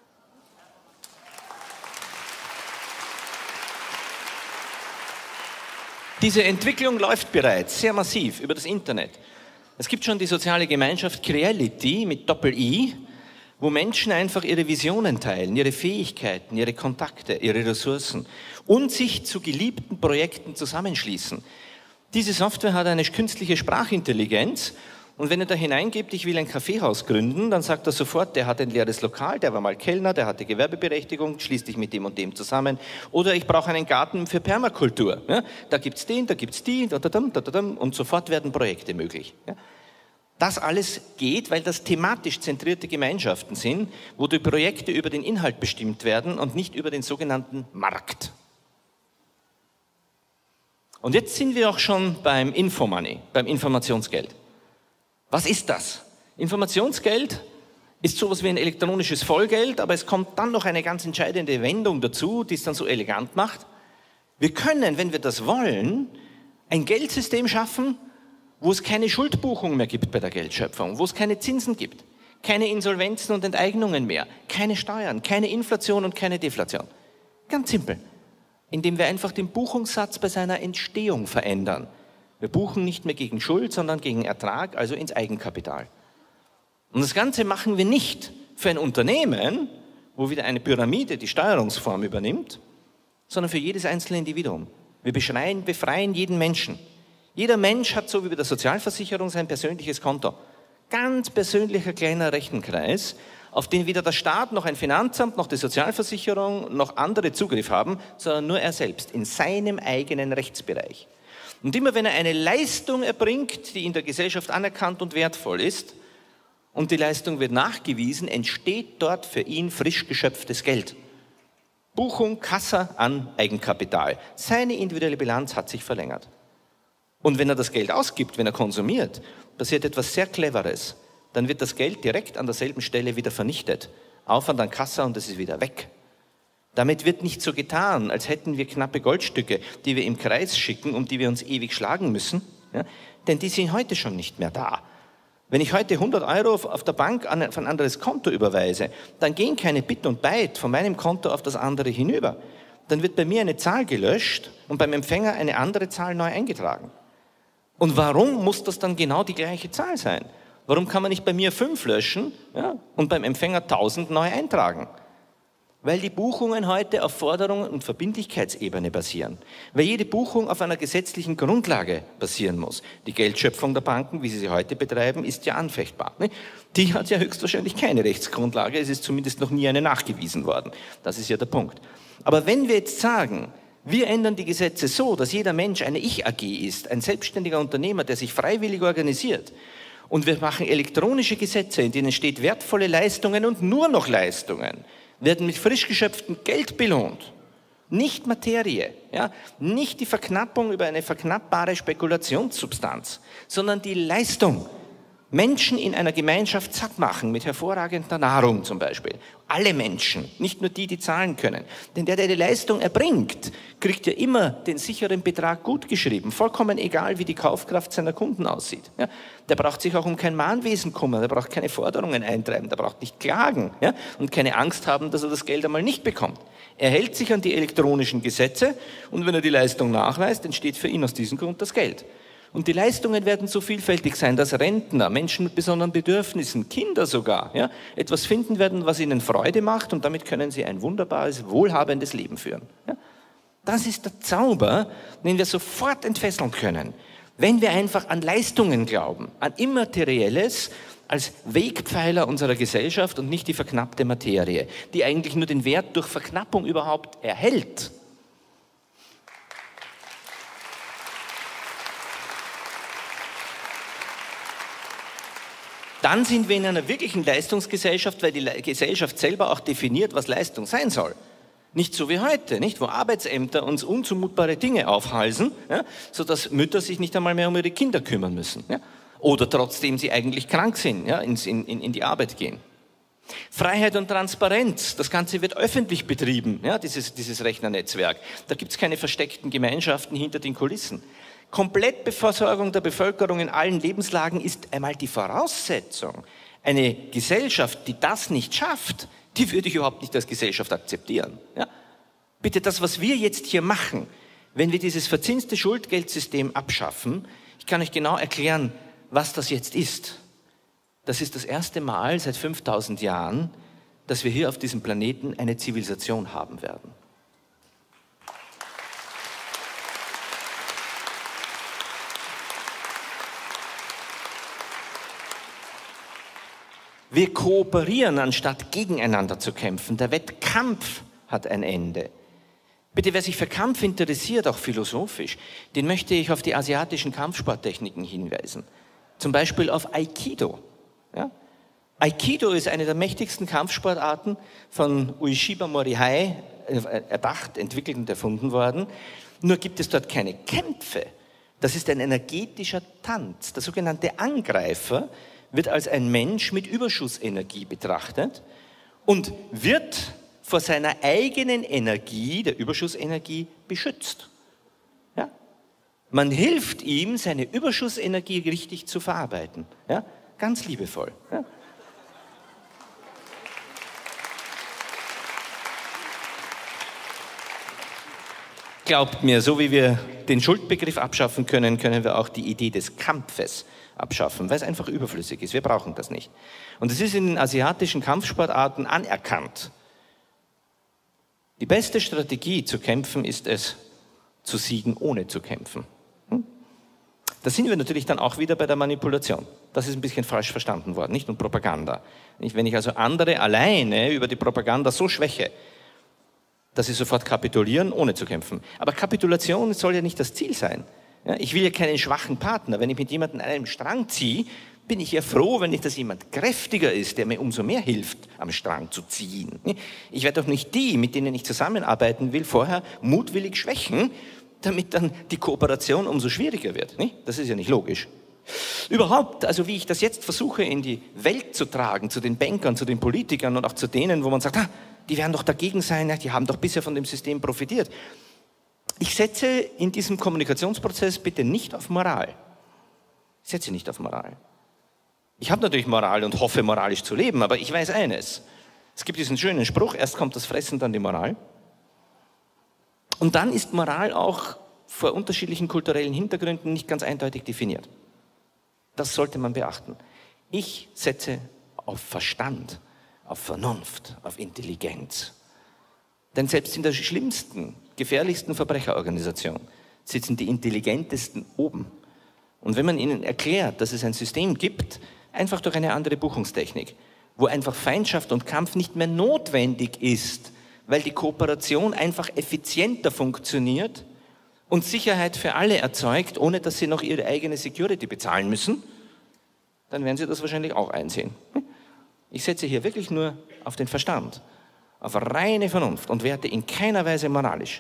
Diese Entwicklung läuft bereits sehr massiv über das Internet. Es gibt schon die soziale Gemeinschaft Creality mit Doppel-I, wo Menschen einfach ihre Visionen teilen, ihre Fähigkeiten, ihre Kontakte, ihre Ressourcen und sich zu geliebten Projekten zusammenschließen. Diese Software hat eine künstliche Sprachintelligenz und wenn ihr da hineingebt, ich will ein Kaffeehaus gründen, dann sagt er sofort, der hat ein leeres Lokal, der war mal Kellner, der hatte Gewerbeberechtigung, schließ dich mit dem und dem zusammen. Oder ich brauche einen Garten für Permakultur. Ja, da gibt's den, da gibt's die, da, da, da, da, da, und sofort werden Projekte möglich. Ja. Das alles geht, weil das thematisch zentrierte Gemeinschaften sind, wo die Projekte über den Inhalt bestimmt werden und nicht über den sogenannten Markt. Und jetzt sind wir auch schon beim Infomoney, beim Informationsgeld. Was ist das? Informationsgeld ist sowas wie ein elektronisches Vollgeld, aber es kommt dann noch eine ganz entscheidende Wendung dazu, die es dann so elegant macht. Wir können, wenn wir das wollen, ein Geldsystem schaffen, wo es keine Schuldbuchung mehr gibt bei der Geldschöpfung, wo es keine Zinsen gibt, keine Insolvenzen und Enteignungen mehr, keine Steuern, keine Inflation und keine Deflation. Ganz simpel. indem wir einfach den Buchungssatz bei seiner Entstehung verändern. Wir buchen nicht mehr gegen Schuld, sondern gegen Ertrag, also ins Eigenkapital. Und das Ganze machen wir nicht für ein Unternehmen, wo wieder eine Pyramide die Steuerungsform übernimmt, sondern für jedes einzelne Individuum. Wir befreien, befreien jeden Menschen. Jeder Mensch hat so wie bei der Sozialversicherung sein persönliches Konto. Ganz persönlicher kleiner Rechenkreis, auf den weder der Staat noch ein Finanzamt noch die Sozialversicherung noch andere Zugriff haben, sondern nur er selbst in seinem eigenen Rechtsbereich. Und immer wenn er eine Leistung erbringt, die in der Gesellschaft anerkannt und wertvoll ist, und die Leistung wird nachgewiesen, entsteht dort für ihn frisch geschöpftes Geld. Buchung, Kassa an Eigenkapital. Seine individuelle Bilanz hat sich verlängert. Und wenn er das Geld ausgibt, wenn er konsumiert, passiert etwas sehr Cleveres. Dann wird das Geld direkt an derselben Stelle wieder vernichtet. Aufwand an Kassa und es ist wieder weg. Damit wird nicht so getan, als hätten wir knappe Goldstücke, die wir im Kreis schicken, um die wir uns ewig schlagen müssen. Ja? Denn die sind heute schon nicht mehr da. Wenn ich heute hundert Euro auf der Bank auf ein anderes Konto überweise, dann gehen keine Bit und Byte von meinem Konto auf das andere hinüber. Dann wird bei mir eine Zahl gelöscht und beim Empfänger eine andere Zahl neu eingetragen. Und warum muss das dann genau die gleiche Zahl sein? Warum kann man nicht bei mir fünf löschen, ja, und beim Empfänger tausend neu eintragen? Weil die Buchungen heute auf Forderungen und Verbindlichkeitsebene basieren. Weil jede Buchung auf einer gesetzlichen Grundlage basieren muss. Die Geldschöpfung der Banken, wie sie sie heute betreiben, ist ja anfechtbar. Ne? Die hat ja höchstwahrscheinlich keine Rechtsgrundlage, es ist zumindest noch nie eine nachgewiesen worden. Das ist ja der Punkt. Aber wenn wir jetzt sagen, wir ändern die Gesetze so, dass jeder Mensch eine Ich-A G ist, ein selbstständiger Unternehmer, der sich freiwillig organisiert, und wir machen elektronische Gesetze, in denen steht wertvolle Leistungen und nur noch Leistungen, werden mit frisch geschöpftem Geld belohnt. Nicht Materie, ja? Nicht die Verknappung über eine verknappbare Spekulationssubstanz, sondern die Leistung. Menschen in einer Gemeinschaft satt machen, mit hervorragender Nahrung zum Beispiel. Alle Menschen, nicht nur die, die zahlen können. Denn der, der die Leistung erbringt, kriegt ja immer den sicheren Betrag gutgeschrieben, vollkommen egal, wie die Kaufkraft seiner Kunden aussieht. Ja? Der braucht sich auch um kein Mahnwesen kümmern, der braucht keine Forderungen eintreiben, der braucht nicht klagen, ja? Und keine Angst haben, dass er das Geld einmal nicht bekommt. Er hält sich an die elektronischen Gesetze und wenn er die Leistung nachweist, entsteht für ihn aus diesem Grund das Geld. Und die Leistungen werden so vielfältig sein, dass Rentner, Menschen mit besonderen Bedürfnissen, Kinder sogar, ja, etwas finden werden, was ihnen Freude macht und damit können sie ein wunderbares, wohlhabendes Leben führen. Ja. Das ist der Zauber, den wir sofort entfesseln können, wenn wir einfach an Leistungen glauben, an Immaterielles als Wegpfeiler unserer Gesellschaft und nicht die verknappte Materie, die eigentlich nur den Wert durch Verknappung überhaupt erhält. Dann sind wir in einer wirklichen Leistungsgesellschaft, weil die Gesellschaft selber auch definiert, was Leistung sein soll. Nicht so wie heute, nicht, wo Arbeitsämter uns unzumutbare Dinge aufhalsen, ja, sodass Mütter sich nicht einmal mehr um ihre Kinder kümmern müssen. Ja, oder trotzdem sie eigentlich krank sind, ja, in, in, in die Arbeit gehen. Freiheit und Transparenz, das Ganze wird öffentlich betrieben, ja, dieses, dieses Rechnernetzwerk. Da gibt es keine versteckten Gemeinschaften hinter den Kulissen. Komplettbeversorgung der Bevölkerung in allen Lebenslagen ist einmal die Voraussetzung. Eine Gesellschaft, die das nicht schafft, die würde ich überhaupt nicht als Gesellschaft akzeptieren. Ja? Bitte, das, was wir jetzt hier machen, wenn wir dieses verzinste Schuldgeldsystem abschaffen, ich kann euch genau erklären, was das jetzt ist. Das ist das erste Mal seit fünftausend Jahren, dass wir hier auf diesem Planeten eine Zivilisation haben werden. Wir kooperieren, anstatt gegeneinander zu kämpfen. Der Wettkampf hat ein Ende. Bitte, wer sich für Kampf interessiert, auch philosophisch, den möchte ich auf die asiatischen Kampfsporttechniken hinweisen. Zum Beispiel auf Aikido. Ja? Aikido ist eine der mächtigsten Kampfsportarten von Ueshiba Morihei erdacht, entwickelt und erfunden worden. Nur gibt es dort keine Kämpfe. Das ist ein energetischer Tanz. Der sogenannte Angreifer wird als ein Mensch mit Überschussenergie betrachtet und wird vor seiner eigenen Energie, der Überschussenergie, beschützt. Ja? Man hilft ihm, seine Überschussenergie richtig zu verarbeiten. Ja? Ganz liebevoll. Ja? Glaubt mir, so wie wir den Schuldbegriff abschaffen können, können wir auch die Idee des Kampfes abschaffen, weil es einfach überflüssig ist. Wir brauchen das nicht. Und es ist in den asiatischen Kampfsportarten anerkannt. Die beste Strategie zu kämpfen ist es, zu siegen, ohne zu kämpfen. Hm? Da sind wir natürlich dann auch wieder bei der Manipulation. Das ist ein bisschen falsch verstanden worden, nicht? Und Propaganda. Wenn ich also andere alleine über die Propaganda so schwäche, dass sie sofort kapitulieren, ohne zu kämpfen. Aber Kapitulation soll ja nicht das Ziel sein. Ja, ich will ja keinen schwachen Partner. Wenn ich mit jemandem an einem Strang ziehe, bin ich ja froh, wenn nicht das jemand kräftiger ist, der mir umso mehr hilft, am Strang zu ziehen. Ich werde doch nicht die, mit denen ich zusammenarbeiten will, vorher mutwillig schwächen, damit dann die Kooperation umso schwieriger wird. Das ist ja nicht logisch. Überhaupt, also wie ich das jetzt versuche in die Welt zu tragen, zu den Bankern, zu den Politikern und auch zu denen, wo man sagt, ah, die werden doch dagegen sein, die haben doch bisher von dem System profitiert. Ich setze in diesem Kommunikationsprozess bitte nicht auf Moral. Ich setze nicht auf Moral. Ich habe natürlich Moral und hoffe, moralisch zu leben, aber ich weiß eines. Es gibt diesen schönen Spruch, erst kommt das Fressen, dann die Moral. Und dann ist Moral auch vor unterschiedlichen kulturellen Hintergründen nicht ganz eindeutig definiert. Das sollte man beachten. Ich setze auf Verstand, auf Vernunft, auf Intelligenz. Denn selbst in der schlimmsten, gefährlichsten Verbrecherorganisation sitzen die Intelligentesten oben. Und wenn man ihnen erklärt, dass es ein System gibt, einfach durch eine andere Buchungstechnik, wo einfach Feindschaft und Kampf nicht mehr notwendig ist, weil die Kooperation einfach effizienter funktioniert und Sicherheit für alle erzeugt, ohne dass sie noch ihre eigene Security bezahlen müssen, dann werden sie das wahrscheinlich auch einsehen. Ich setze hier wirklich nur auf den Verstand, auf reine Vernunft und werte in keiner Weise moralisch.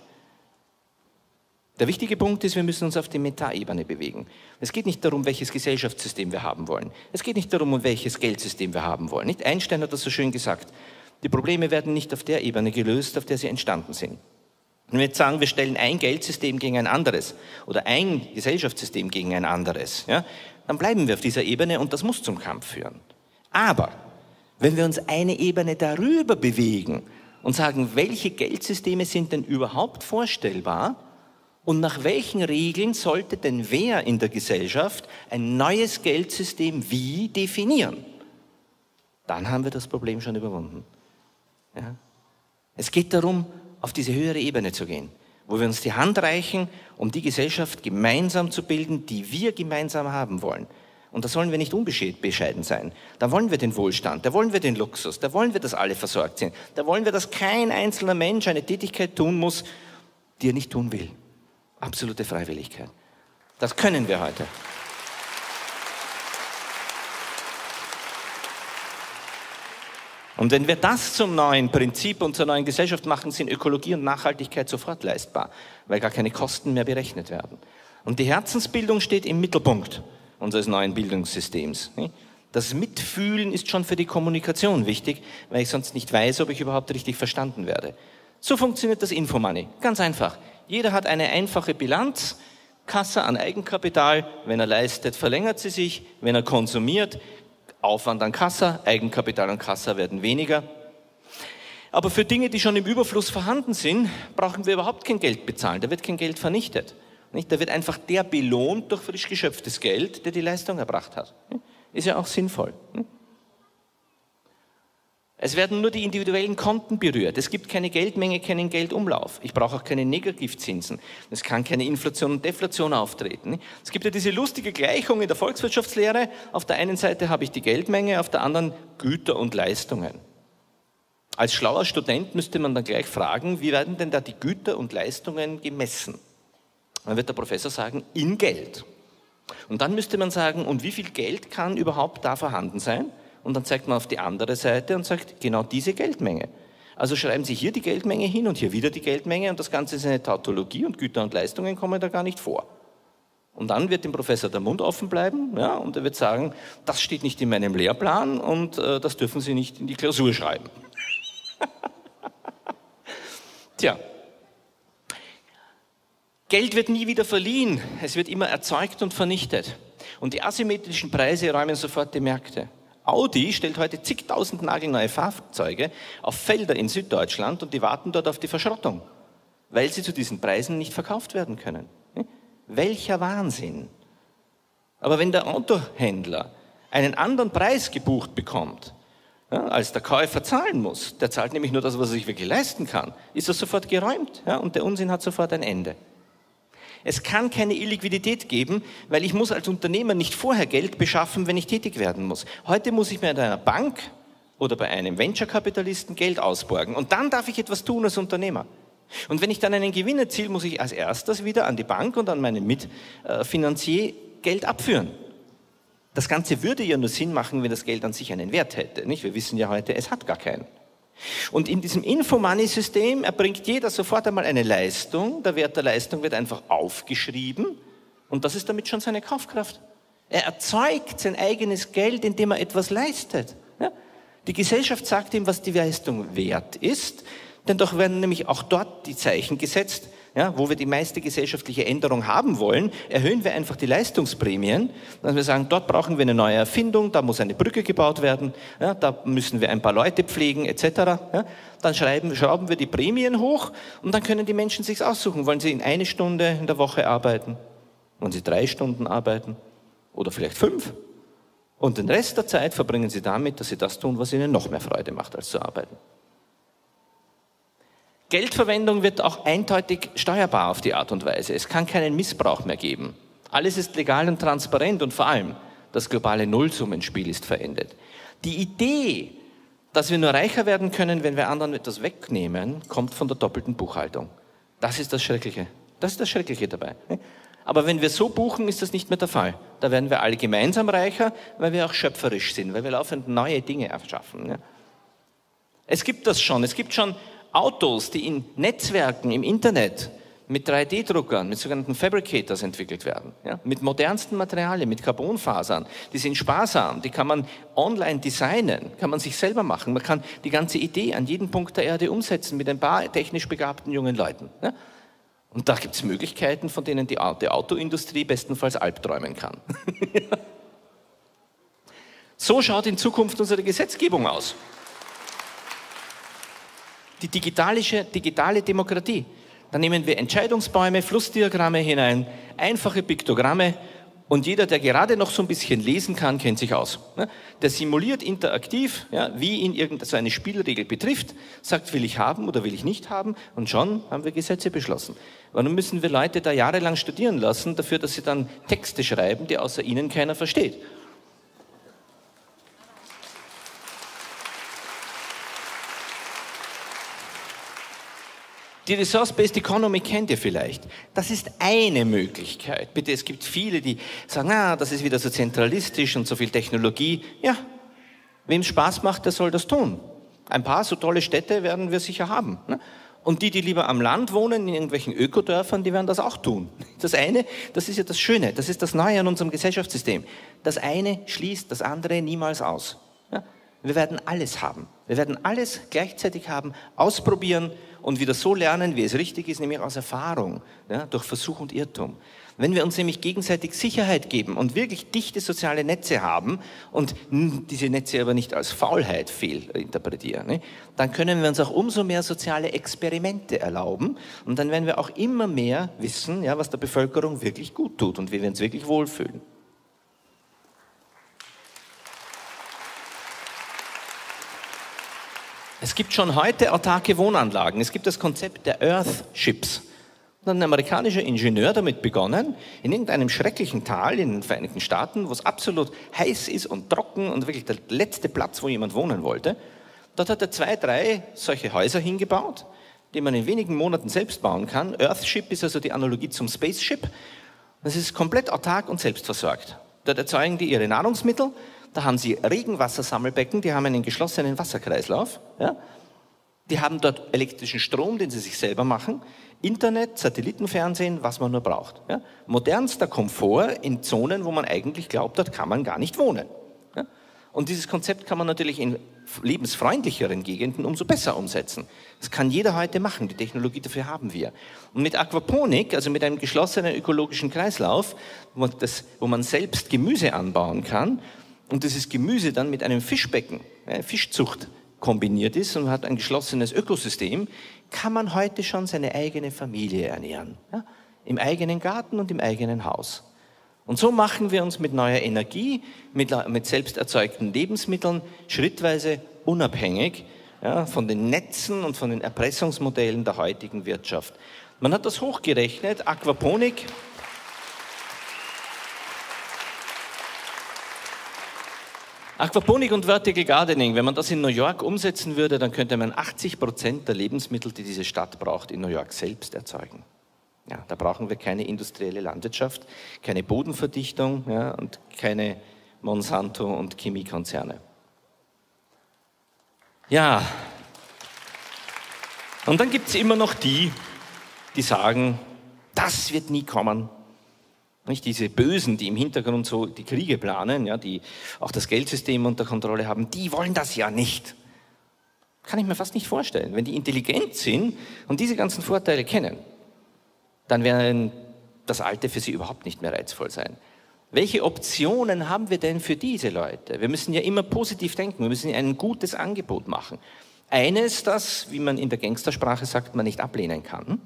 Der wichtige Punkt ist, wir müssen uns auf die Metaebene bewegen. Es geht nicht darum, welches Gesellschaftssystem wir haben wollen. Es geht nicht darum, um welches Geldsystem wir haben wollen. Nicht? Einstein hat das so schön gesagt. Die Probleme werden nicht auf der Ebene gelöst, auf der sie entstanden sind. Wenn wir jetzt sagen, wir stellen ein Geldsystem gegen ein anderes oder ein Gesellschaftssystem gegen ein anderes, ja, dann bleiben wir auf dieser Ebene und das muss zum Kampf führen. Aber wenn wir uns eine Ebene darüber bewegen und sagen, welche Geldsysteme sind denn überhaupt vorstellbar und nach welchen Regeln sollte denn wer in der Gesellschaft ein neues Geldsystem wie definieren, dann haben wir das Problem schon überwunden. Ja? Es geht darum, auf diese höhere Ebene zu gehen, wo wir uns die Hand reichen, um die Gesellschaft gemeinsam zu bilden, die wir gemeinsam haben wollen. Und da sollen wir nicht unbescheiden sein. Da wollen wir den Wohlstand, da wollen wir den Luxus, da wollen wir, dass alle versorgt sind. Da wollen wir, dass kein einzelner Mensch eine Tätigkeit tun muss, die er nicht tun will. Absolute Freiwilligkeit. Das können wir heute. Und wenn wir das zum neuen Prinzip und zur neuen Gesellschaft machen, sind Ökologie und Nachhaltigkeit sofort leistbar, weil gar keine Kosten mehr berechnet werden. Und die Herzensbildung steht im Mittelpunkt unseres neuen Bildungssystems. Das Mitfühlen ist schon für die Kommunikation wichtig, weil ich sonst nicht weiß, ob ich überhaupt richtig verstanden werde. So funktioniert das Infomoney. Ganz einfach. Jeder hat eine einfache Bilanz, Kasse an Eigenkapital. Wenn er leistet, verlängert sie sich. Wenn er konsumiert, Aufwand an Kassa, Eigenkapital an Kassa werden weniger. Aber für Dinge, die schon im Überfluss vorhanden sind, brauchen wir überhaupt kein Geld bezahlen. Da wird kein Geld vernichtet. Da wird einfach der belohnt durch frisch geschöpftes Geld, der die Leistung erbracht hat. Ist ja auch sinnvoll. Es werden nur die individuellen Konten berührt. Es gibt keine Geldmenge, keinen Geldumlauf. Ich brauche auch keine Negativzinsen. Es kann keine Inflation und Deflation auftreten. Es gibt ja diese lustige Gleichung in der Volkswirtschaftslehre. Auf der einen Seite habe ich die Geldmenge, auf der anderen Güter und Leistungen. Als schlauer Student müsste man dann gleich fragen, wie werden denn da die Güter und Leistungen gemessen? Dann wird der Professor sagen, in Geld. Und dann müsste man sagen, und wie viel Geld kann überhaupt da vorhanden sein? Und dann zeigt man auf die andere Seite und sagt, genau diese Geldmenge. Also schreiben Sie hier die Geldmenge hin und hier wieder die Geldmenge und das Ganze ist eine Tautologie und Güter und Leistungen kommen da gar nicht vor. Und dann wird dem Professor der Mund offen bleiben, ja, und er wird sagen, das steht nicht in meinem Lehrplan und äh, das dürfen Sie nicht in die Klausur schreiben. Tja. Geld wird nie wieder verliehen, es wird immer erzeugt und vernichtet. Und die asymmetrischen Preise räumen sofort die Märkte. Audi stellt heute zigtausend nagelneue Fahrzeuge auf Felder in Süddeutschland und die warten dort auf die Verschrottung. weil sie zu diesen Preisen nicht verkauft werden können. Welcher Wahnsinn! Aber wenn der Autohändler einen anderen Preis gebucht bekommt, ja, als der Käufer zahlen muss, der zahlt nämlich nur das, was er sich wirklich leisten kann, ist das sofort geräumt, ja, und der Unsinn hat sofort ein Ende. Es kann keine Illiquidität geben, weil ich muss als Unternehmer nicht vorher Geld beschaffen, wenn ich tätig werden muss. Heute muss ich mir bei einer Bank oder bei einem Venture-Kapitalisten Geld ausborgen und dann darf ich etwas tun als Unternehmer. Und wenn ich dann einen Gewinn erziele, muss ich als erstes wieder an die Bank und an meinen Mitfinanzier Geld abführen. Das Ganze würde ja nur Sinn machen, wenn das Geld an sich einen Wert hätte. Nicht? Wir wissen ja heute, es hat gar keinen. Und in diesem Info-Money-System erbringt jeder sofort einmal eine Leistung. Der Wert der Leistung wird einfach aufgeschrieben und das ist damit schon seine Kaufkraft. Er erzeugt sein eigenes Geld, indem er etwas leistet. Ja? Die Gesellschaft sagt ihm, was die Leistung wert ist, denn doch werden nämlich auch dort die Zeichen gesetzt, ja, wo wir die meiste gesellschaftliche Änderung haben wollen, erhöhen wir einfach die Leistungsprämien, dass wir sagen, dort brauchen wir eine neue Erfindung, da muss eine Brücke gebaut werden, ja, da müssen wir ein paar Leute pflegen et cetera. Ja, dann schreiben, schrauben wir die Prämien hoch und dann können die Menschen sich aussuchen, wollen sie in eine Stunde in der Woche arbeiten, wollen sie drei Stunden arbeiten oder vielleicht fünf und den Rest der Zeit verbringen sie damit, dass sie das tun, was ihnen noch mehr Freude macht, als zu arbeiten. Geldverwendung wird auch eindeutig steuerbar auf die Art und Weise. Es kann keinen Missbrauch mehr geben. Alles ist legal und transparent und vor allem das globale Nullsummenspiel ist verendet. Die Idee, dass wir nur reicher werden können, wenn wir anderen etwas wegnehmen, kommt von der doppelten Buchhaltung. Das ist das Schreckliche. Das ist das Schreckliche dabei. Aber wenn wir so buchen, ist das nicht mehr der Fall. Da werden wir alle gemeinsam reicher, weil wir auch schöpferisch sind, weil wir laufend neue Dinge erschaffen. Es gibt das schon. Es gibt schon Autos, die in Netzwerken, im Internet, mit drei D Druckern, mit sogenannten Fabricators entwickelt werden. Ja? Mit modernsten Materialien, mit Carbonfasern. Die sind sparsam, die kann man online designen, kann man sich selber machen. Man kann die ganze Idee an jedem Punkt der Erde umsetzen mit ein paar technisch begabten jungen Leuten. Ja? Und da gibt es Möglichkeiten, von denen die, die Autoindustrie bestenfalls albträumen kann. So schaut in Zukunft unsere Gesetzgebung aus. Die digitalische, digitale Demokratie. Da nehmen wir Entscheidungsbäume, Flussdiagramme hinein, einfache Piktogramme und jeder, der gerade noch so ein bisschen lesen kann, kennt sich aus. Der simuliert interaktiv, ja, wie ihn irgendeine Spielregel betrifft, sagt, will ich haben oder will ich nicht haben und schon haben wir Gesetze beschlossen. Warum müssen wir Leute da jahrelang studieren lassen, dafür, dass sie dann Texte schreiben, die außer ihnen keiner versteht? Die Resource-Based Economy kennt ihr vielleicht. Das ist eine Möglichkeit. Bitte, es gibt viele, die sagen, ah, das ist wieder so zentralistisch und so viel Technologie. Ja, wem Spaß macht, der soll das tun. Ein paar so tolle Städte werden wir sicher haben. Ne? Und die, die lieber am Land wohnen, in irgendwelchen Ökodörfern, die werden das auch tun. Das eine, das ist ja das Schöne, das ist das Neue an unserem Gesellschaftssystem. Das eine schließt das andere niemals aus. Ja? Wir werden alles haben. Wir werden alles gleichzeitig haben, ausprobieren und wieder so lernen, wie es richtig ist, nämlich aus Erfahrung, ja, durch Versuch und Irrtum. Wenn wir uns nämlich gegenseitig Sicherheit geben und wirklich dichte soziale Netze haben und diese Netze aber nicht als Faulheit fehlinterpretieren, ne, dann können wir uns auch umso mehr soziale Experimente erlauben und dann werden wir auch immer mehr wissen, ja, was der Bevölkerung wirklich gut tut und wie wir uns wirklich wohlfühlen. Es gibt schon heute autarke Wohnanlagen. Es gibt das Konzept der Earthships. Da hat ein amerikanischer Ingenieur damit begonnen, in irgendeinem schrecklichen Tal in den Vereinigten Staaten, wo es absolut heiß ist und trocken und wirklich der letzte Platz, wo jemand wohnen wollte. Dort hat er zwei, drei solche Häuser hingebaut, die man in wenigen Monaten selbst bauen kann. Earthship ist also die Analogie zum Spaceship. Das ist komplett autark und selbstversorgt. Dort erzeugen die ihre Nahrungsmittel. Da haben sie Regenwassersammelbecken, die haben einen geschlossenen Wasserkreislauf. Ja? Die haben dort elektrischen Strom, den sie sich selber machen, Internet, Satellitenfernsehen, was man nur braucht. Ja? Modernster Komfort in Zonen, wo man eigentlich glaubt, dort kann man gar nicht wohnen. Ja? Und dieses Konzept kann man natürlich in lebensfreundlicheren Gegenden umso besser umsetzen. Das kann jeder heute machen, die Technologie dafür haben wir. Und mit Aquaponik, also mit einem geschlossenen ökologischen Kreislauf, wo man, das, wo man selbst Gemüse anbauen kann, und dieses Gemüse dann mit einem Fischbecken, ja, Fischzucht kombiniert ist und hat ein geschlossenes Ökosystem, kann man heute schon seine eigene Familie ernähren. Ja? Im eigenen Garten und im eigenen Haus. Und so machen wir uns mit neuer Energie, mit, mit selbst erzeugten Lebensmitteln schrittweise unabhängig, ja, von den Netzen und von den Erpressungsmodellen der heutigen Wirtschaft. Man hat das hochgerechnet, Aquaponik. Aquaponik und Vertical Gardening, wenn man das in New York umsetzen würde, dann könnte man achtzig Prozent der Lebensmittel, die diese Stadt braucht, in New York selbst erzeugen. Ja, da brauchen wir keine industrielle Landwirtschaft, keine Bodenverdichtung, ja, und keine Monsanto- und Chemiekonzerne. Ja, und dann gibt es immer noch die, die sagen, das wird nie kommen. Nicht diese Bösen, die im Hintergrund so die Kriege planen, ja, die auch das Geldsystem unter Kontrolle haben, die wollen das ja nicht. Kann ich mir fast nicht vorstellen. Wenn die intelligent sind und diese ganzen Vorteile kennen, dann werden das Alte für sie überhaupt nicht mehr reizvoll sein. Welche Optionen haben wir denn für diese Leute? Wir müssen ja immer positiv denken, wir müssen ein gutes Angebot machen. Eines, das, wie man in der Gangstersprache sagt, man nicht ablehnen kann.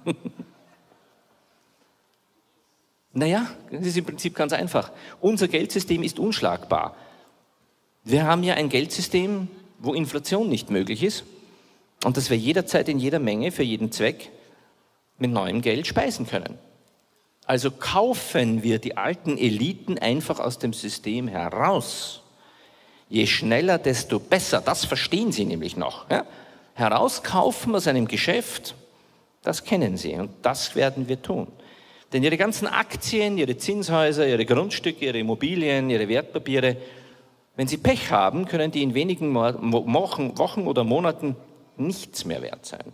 Naja, das ist im Prinzip ganz einfach. Unser Geldsystem ist unschlagbar. Wir haben ja ein Geldsystem, wo Inflation nicht möglich ist und das wir jederzeit in jeder Menge für jeden Zweck mit neuem Geld speisen können. Also kaufen wir die alten Eliten einfach aus dem System heraus. Je schneller, desto besser. Das verstehen sie nämlich noch. Ja? Herauskaufen aus einem Geschäft, das kennen sie und das werden wir tun. Denn ihre ganzen Aktien, ihre Zinshäuser, ihre Grundstücke, ihre Immobilien, ihre Wertpapiere, wenn sie Pech haben, können die in wenigen Wochen oder Monaten nichts mehr wert sein.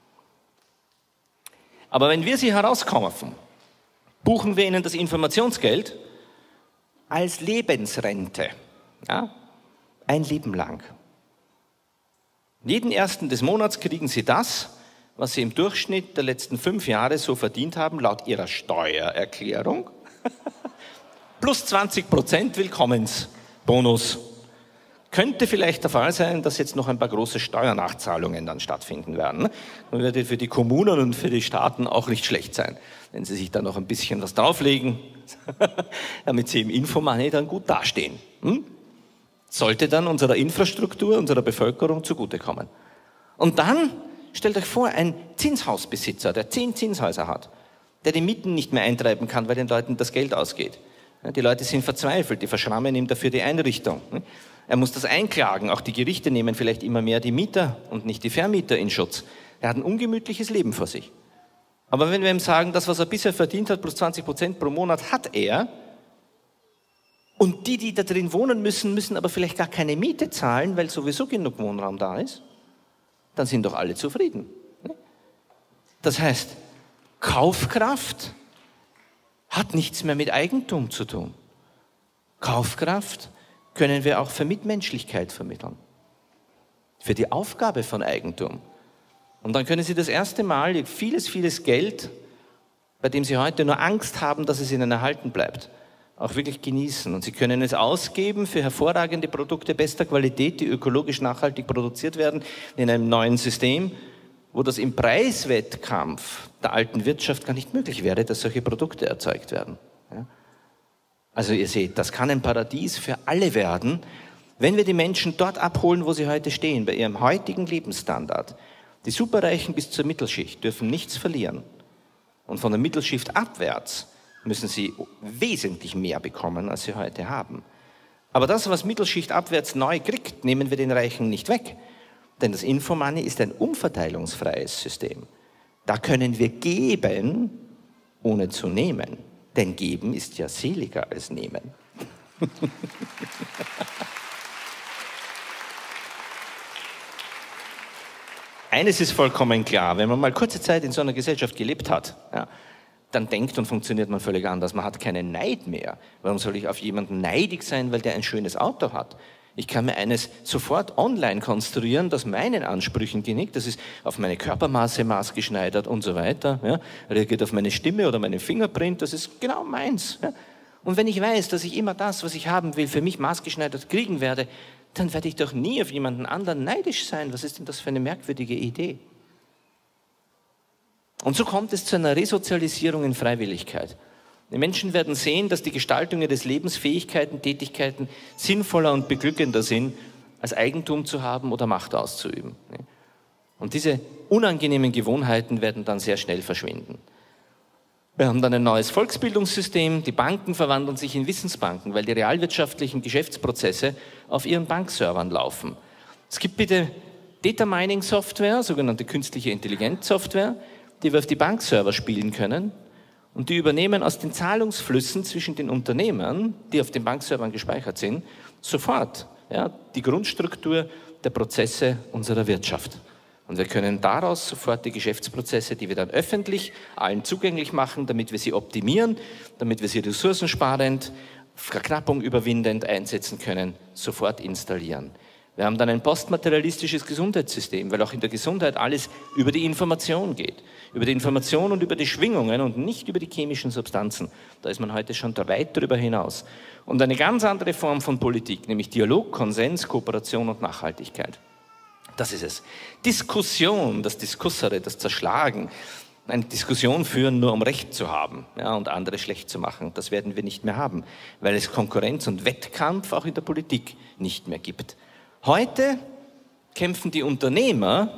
Aber wenn wir sie herauskaufen, buchen wir ihnen das Informationsgeld als Lebensrente. Ja? Ein Leben lang. Jeden ersten des Monats kriegen sie das, was sie im Durchschnitt der letzten fünf Jahre so verdient haben, laut ihrer Steuererklärung. Plus zwanzig Prozent Willkommensbonus. Könnte vielleicht der Fall sein, dass jetzt noch ein paar große Steuernachzahlungen dann stattfinden werden. Das würde für die Kommunen und für die Staaten auch nicht schlecht sein, wenn sie sich da noch ein bisschen was drauflegen, damit sie im Infomoney dann gut dastehen. Hm? Sollte dann unserer Infrastruktur, unserer Bevölkerung zugutekommen. Und dann, stellt euch vor, ein Zinshausbesitzer, der zehn Zinshäuser hat, der die Mieten nicht mehr eintreiben kann, weil den Leuten das Geld ausgeht. Die Leute sind verzweifelt, die verschrammen ihm dafür die Einrichtung. Er muss das einklagen, auch die Gerichte nehmen vielleicht immer mehr die Mieter und nicht die Vermieter in Schutz. Er hat ein ungemütliches Leben vor sich. Aber wenn wir ihm sagen, das, was er bisher verdient hat, plus zwanzig Prozent pro Monat, hat er, und die, die da drin wohnen müssen, müssen aber vielleicht gar keine Miete zahlen, weil sowieso genug Wohnraum da ist, dann sind doch alle zufrieden. Das heißt, Kaufkraft hat nichts mehr mit Eigentum zu tun. Kaufkraft können wir auch für Mitmenschlichkeit vermitteln. Für die Aufgabe von Eigentum. Und dann können Sie das erste Mal vieles, vieles Geld, bei dem Sie heute nur Angst haben, dass es Ihnen erhalten bleibt, auch wirklich genießen. Und Sie können es ausgeben für hervorragende Produkte bester Qualität, die ökologisch nachhaltig produziert werden, in einem neuen System, wo das im Preiswettkampf der alten Wirtschaft gar nicht möglich wäre, dass solche Produkte erzeugt werden. Ja? Also ihr seht, das kann ein Paradies für alle werden, wenn wir die Menschen dort abholen, wo sie heute stehen, bei ihrem heutigen Lebensstandard. Die Superreichen bis zur Mittelschicht dürfen nichts verlieren. Und von der Mittelschicht abwärts müssen sie wesentlich mehr bekommen, als sie heute haben. Aber das, was Mittelschicht abwärts neu kriegt, nehmen wir den Reichen nicht weg. Denn das Infomoney ist ein umverteilungsfreies System. Da können wir geben, ohne zu nehmen. Denn geben ist ja seliger als nehmen. Eines ist vollkommen klar, wenn man mal kurze Zeit in so einer Gesellschaft gelebt hat, ja, dann denkt und funktioniert man völlig anders. Man hat keinen Neid mehr. Warum soll ich auf jemanden neidig sein, weil der ein schönes Auto hat? Ich kann mir eines sofort online konstruieren, das meinen Ansprüchen genickt. Das ist auf meine Körpermaße maßgeschneidert und so weiter. Ja. Reagiert auf meine Stimme oder meinen Fingerprint. Das ist genau meins. Ja. Und wenn ich weiß, dass ich immer das, was ich haben will, für mich maßgeschneidert kriegen werde, dann werde ich doch nie auf jemanden anderen neidisch sein. Was ist denn das für eine merkwürdige Idee? Und so kommt es zu einer Resozialisierung in Freiwilligkeit. Die Menschen werden sehen, dass die Gestaltung ihres Lebens, Fähigkeiten, Tätigkeiten sinnvoller und beglückender sind, als Eigentum zu haben oder Macht auszuüben. Und diese unangenehmen Gewohnheiten werden dann sehr schnell verschwinden. Wir haben dann ein neues Volksbildungssystem, die Banken verwandeln sich in Wissensbanken, weil die realwirtschaftlichen Geschäftsprozesse auf ihren Bankservern laufen. Es gibt bitte Data Mining Software, sogenannte künstliche Intelligenzsoftware, die wir auf die Bankserver spielen können und die übernehmen aus den Zahlungsflüssen zwischen den Unternehmen, die auf den Bankservern gespeichert sind, sofort ja, die Grundstruktur der Prozesse unserer Wirtschaft. Und wir können daraus sofort die Geschäftsprozesse, die wir dann öffentlich allen zugänglich machen, damit wir sie optimieren, damit wir sie ressourcensparend, Verknappung überwindend einsetzen können, sofort installieren. Wir haben dann ein postmaterialistisches Gesundheitssystem, weil auch in der Gesundheit alles über die Information geht. Über die Information und über die Schwingungen und nicht über die chemischen Substanzen. Da ist man heute schon weit darüber hinaus. Und eine ganz andere Form von Politik, nämlich Dialog, Konsens, Kooperation und Nachhaltigkeit. Das ist es. Diskussion, das Diskussere, das Zerschlagen, eine Diskussion führen, nur um Recht zu haben, ja, und andere schlecht zu machen. Das werden wir nicht mehr haben, weil es Konkurrenz und Wettkampf auch in der Politik nicht mehr gibt. Heute kämpfen die Unternehmer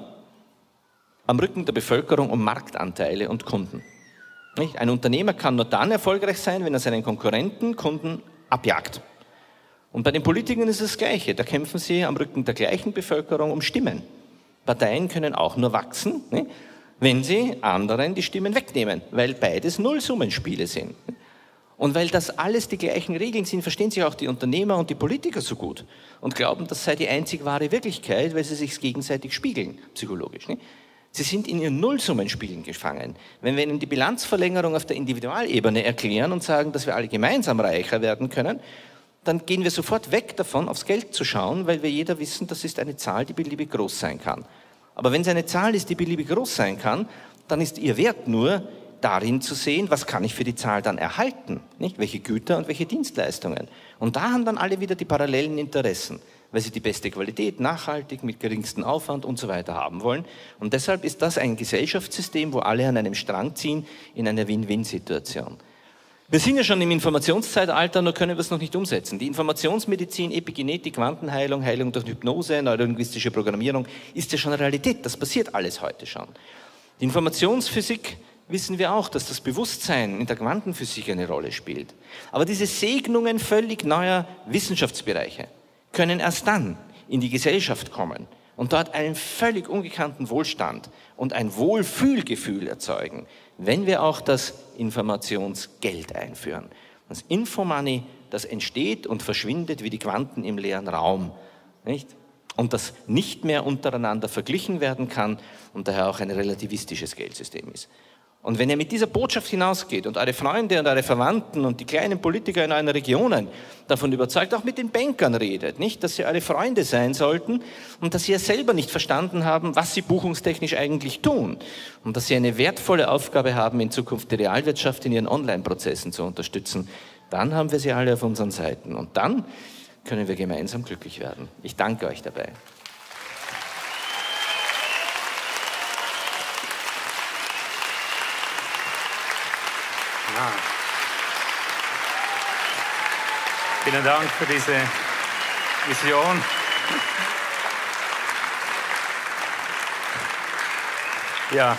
am Rücken der Bevölkerung um Marktanteile und Kunden. Nicht? Ein Unternehmer kann nur dann erfolgreich sein, wenn er seinen Konkurrenten, Kunden abjagt. Und bei den Politikern ist es das Gleiche. Da kämpfen sie am Rücken der gleichen Bevölkerung um Stimmen. Parteien können auch nur wachsen, ne, wenn sie anderen die Stimmen wegnehmen, weil beides Nullsummenspiele sind. Und weil das alles die gleichen Regeln sind, verstehen sich auch die Unternehmer und die Politiker so gut und glauben, das sei die einzig wahre Wirklichkeit, weil sie sich gegenseitig spiegeln, psychologisch. Ne? Sie sind in ihren Nullsummenspielen gefangen. Wenn wir ihnen die Bilanzverlängerung auf der Individualebene erklären und sagen, dass wir alle gemeinsam reicher werden können, dann gehen wir sofort weg davon, aufs Geld zu schauen, weil wir jeder wissen, das ist eine Zahl, die beliebig groß sein kann. Aber wenn es eine Zahl ist, die beliebig groß sein kann, dann ist ihr Wert nur darin zu sehen, was kann ich für die Zahl dann erhalten, nicht? Welche Güter und welche Dienstleistungen. Und da haben dann alle wieder die parallelen Interessen, weil sie die beste Qualität, nachhaltig, mit geringstem Aufwand und so weiter haben wollen. Und deshalb ist das ein Gesellschaftssystem, wo alle an einem Strang ziehen, in einer Win-Win-Situation. Wir sind ja schon im Informationszeitalter, nur können wir es noch nicht umsetzen. Die Informationsmedizin, Epigenetik, Quantenheilung, Heilung durch Hypnose, neurolinguistische Programmierung ist ja schon Realität. Das passiert alles heute schon. Die Informationsphysik wissen wir auch, dass das Bewusstsein in der Quantenphysik eine Rolle spielt. Aber diese Segnungen völlig neuer Wissenschaftsbereiche können erst dann in die Gesellschaft kommen und dort einen völlig ungekannten Wohlstand und ein Wohlfühlgefühl erzeugen, wenn wir auch das Informationsgeld einführen. Das Infomoney, das entsteht und verschwindet wie die Quanten im leeren Raum, nicht? Und das nicht mehr untereinander verglichen werden kann und daher auch ein relativistisches Geldsystem ist. Und wenn ihr mit dieser Botschaft hinausgeht und eure Freunde und eure Verwandten und die kleinen Politiker in euren Regionen davon überzeugt, auch mit den Bankern redet, nicht, dass sie eure Freunde sein sollten und dass sie ja selber nicht verstanden haben, was sie buchungstechnisch eigentlich tun und dass sie eine wertvolle Aufgabe haben, in Zukunft die Realwirtschaft in ihren Online-Prozessen zu unterstützen, dann haben wir sie alle auf unseren Seiten und dann können wir gemeinsam glücklich werden. Ich danke euch dabei. Ja. Vielen Dank für diese Vision. Ja,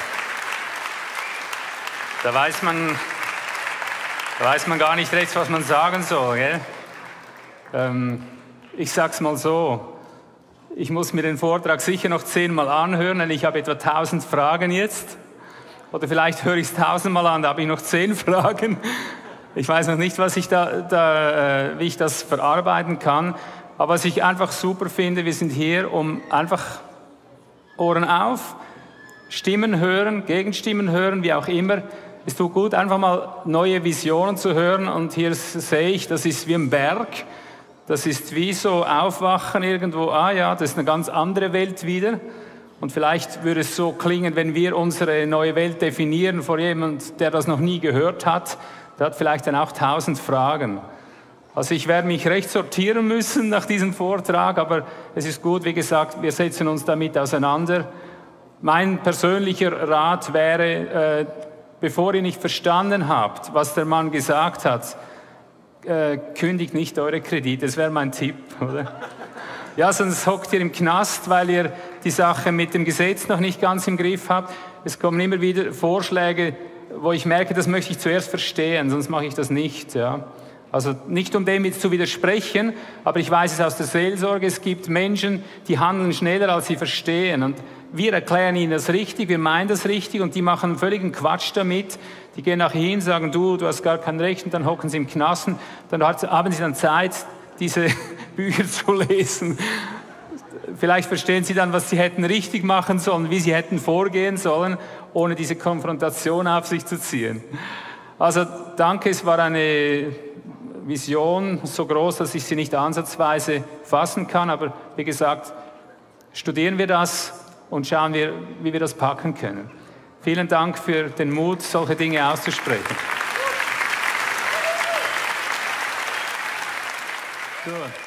da weiß man, da weiß man gar nicht recht, was man sagen soll, gell? Ähm, ich sag's mal so, ich muss mir den Vortrag sicher noch zehnmal anhören, denn ich habe etwa tausend Fragen jetzt. Oder vielleicht höre ich es tausendmal an, da habe ich noch zehn Fragen. Ich weiß noch nicht, was ich da, da, äh, wie ich das verarbeiten kann. Aber was ich einfach super finde, wir sind hier, um einfach Ohren auf, Stimmen hören, Gegenstimmen hören, wie auch immer. Es tut gut, einfach mal neue Visionen zu hören. Und hier sehe ich, das ist wie ein Berg. Das ist wie so Aufwachen irgendwo. Ah ja, das ist eine ganz andere Welt wieder. Und vielleicht würde es so klingen, wenn wir unsere neue Welt definieren vor jemand, der das noch nie gehört hat, der hat vielleicht dann auch tausend Fragen. Also ich werde mich recht sortieren müssen nach diesem Vortrag, aber es ist gut, wie gesagt, wir setzen uns damit auseinander mein persönlicher Rat wäre, äh, bevor ihr nicht verstanden habt, was der Mann gesagt hat, äh, kündigt nicht eure Kredite. Das wäre mein Tipp, oder? Ja, sonst hockt ihr im Knast, weil ihr die Sache mit dem Gesetz noch nicht ganz im Griff habt. Es kommen immer wieder Vorschläge, wo ich merke, das möchte ich zuerst verstehen, sonst mache ich das nicht. Ja. Also nicht um dem jetzt zu widersprechen, aber ich weiß es aus der Seelsorge, es gibt Menschen, die handeln schneller, als sie verstehen. Und wir erklären ihnen das richtig, wir meinen das richtig und die machen einen völligen Quatsch damit. Die gehen nachher hin, sagen, du, du hast gar kein Recht und dann hocken sie im Knast. Dann haben sie dann Zeit, diese Bücher zu lesen. Vielleicht verstehen sie dann, was sie hätten richtig machen sollen, wie sie hätten vorgehen sollen, ohne diese Konfrontation auf sich zu ziehen. Also danke, es war eine Vision so groß, dass ich sie nicht ansatzweise fassen kann. Aber wie gesagt, studieren wir das und schauen wir, wie wir das packen können. Vielen Dank für den Mut, solche Dinge auszusprechen. Gut.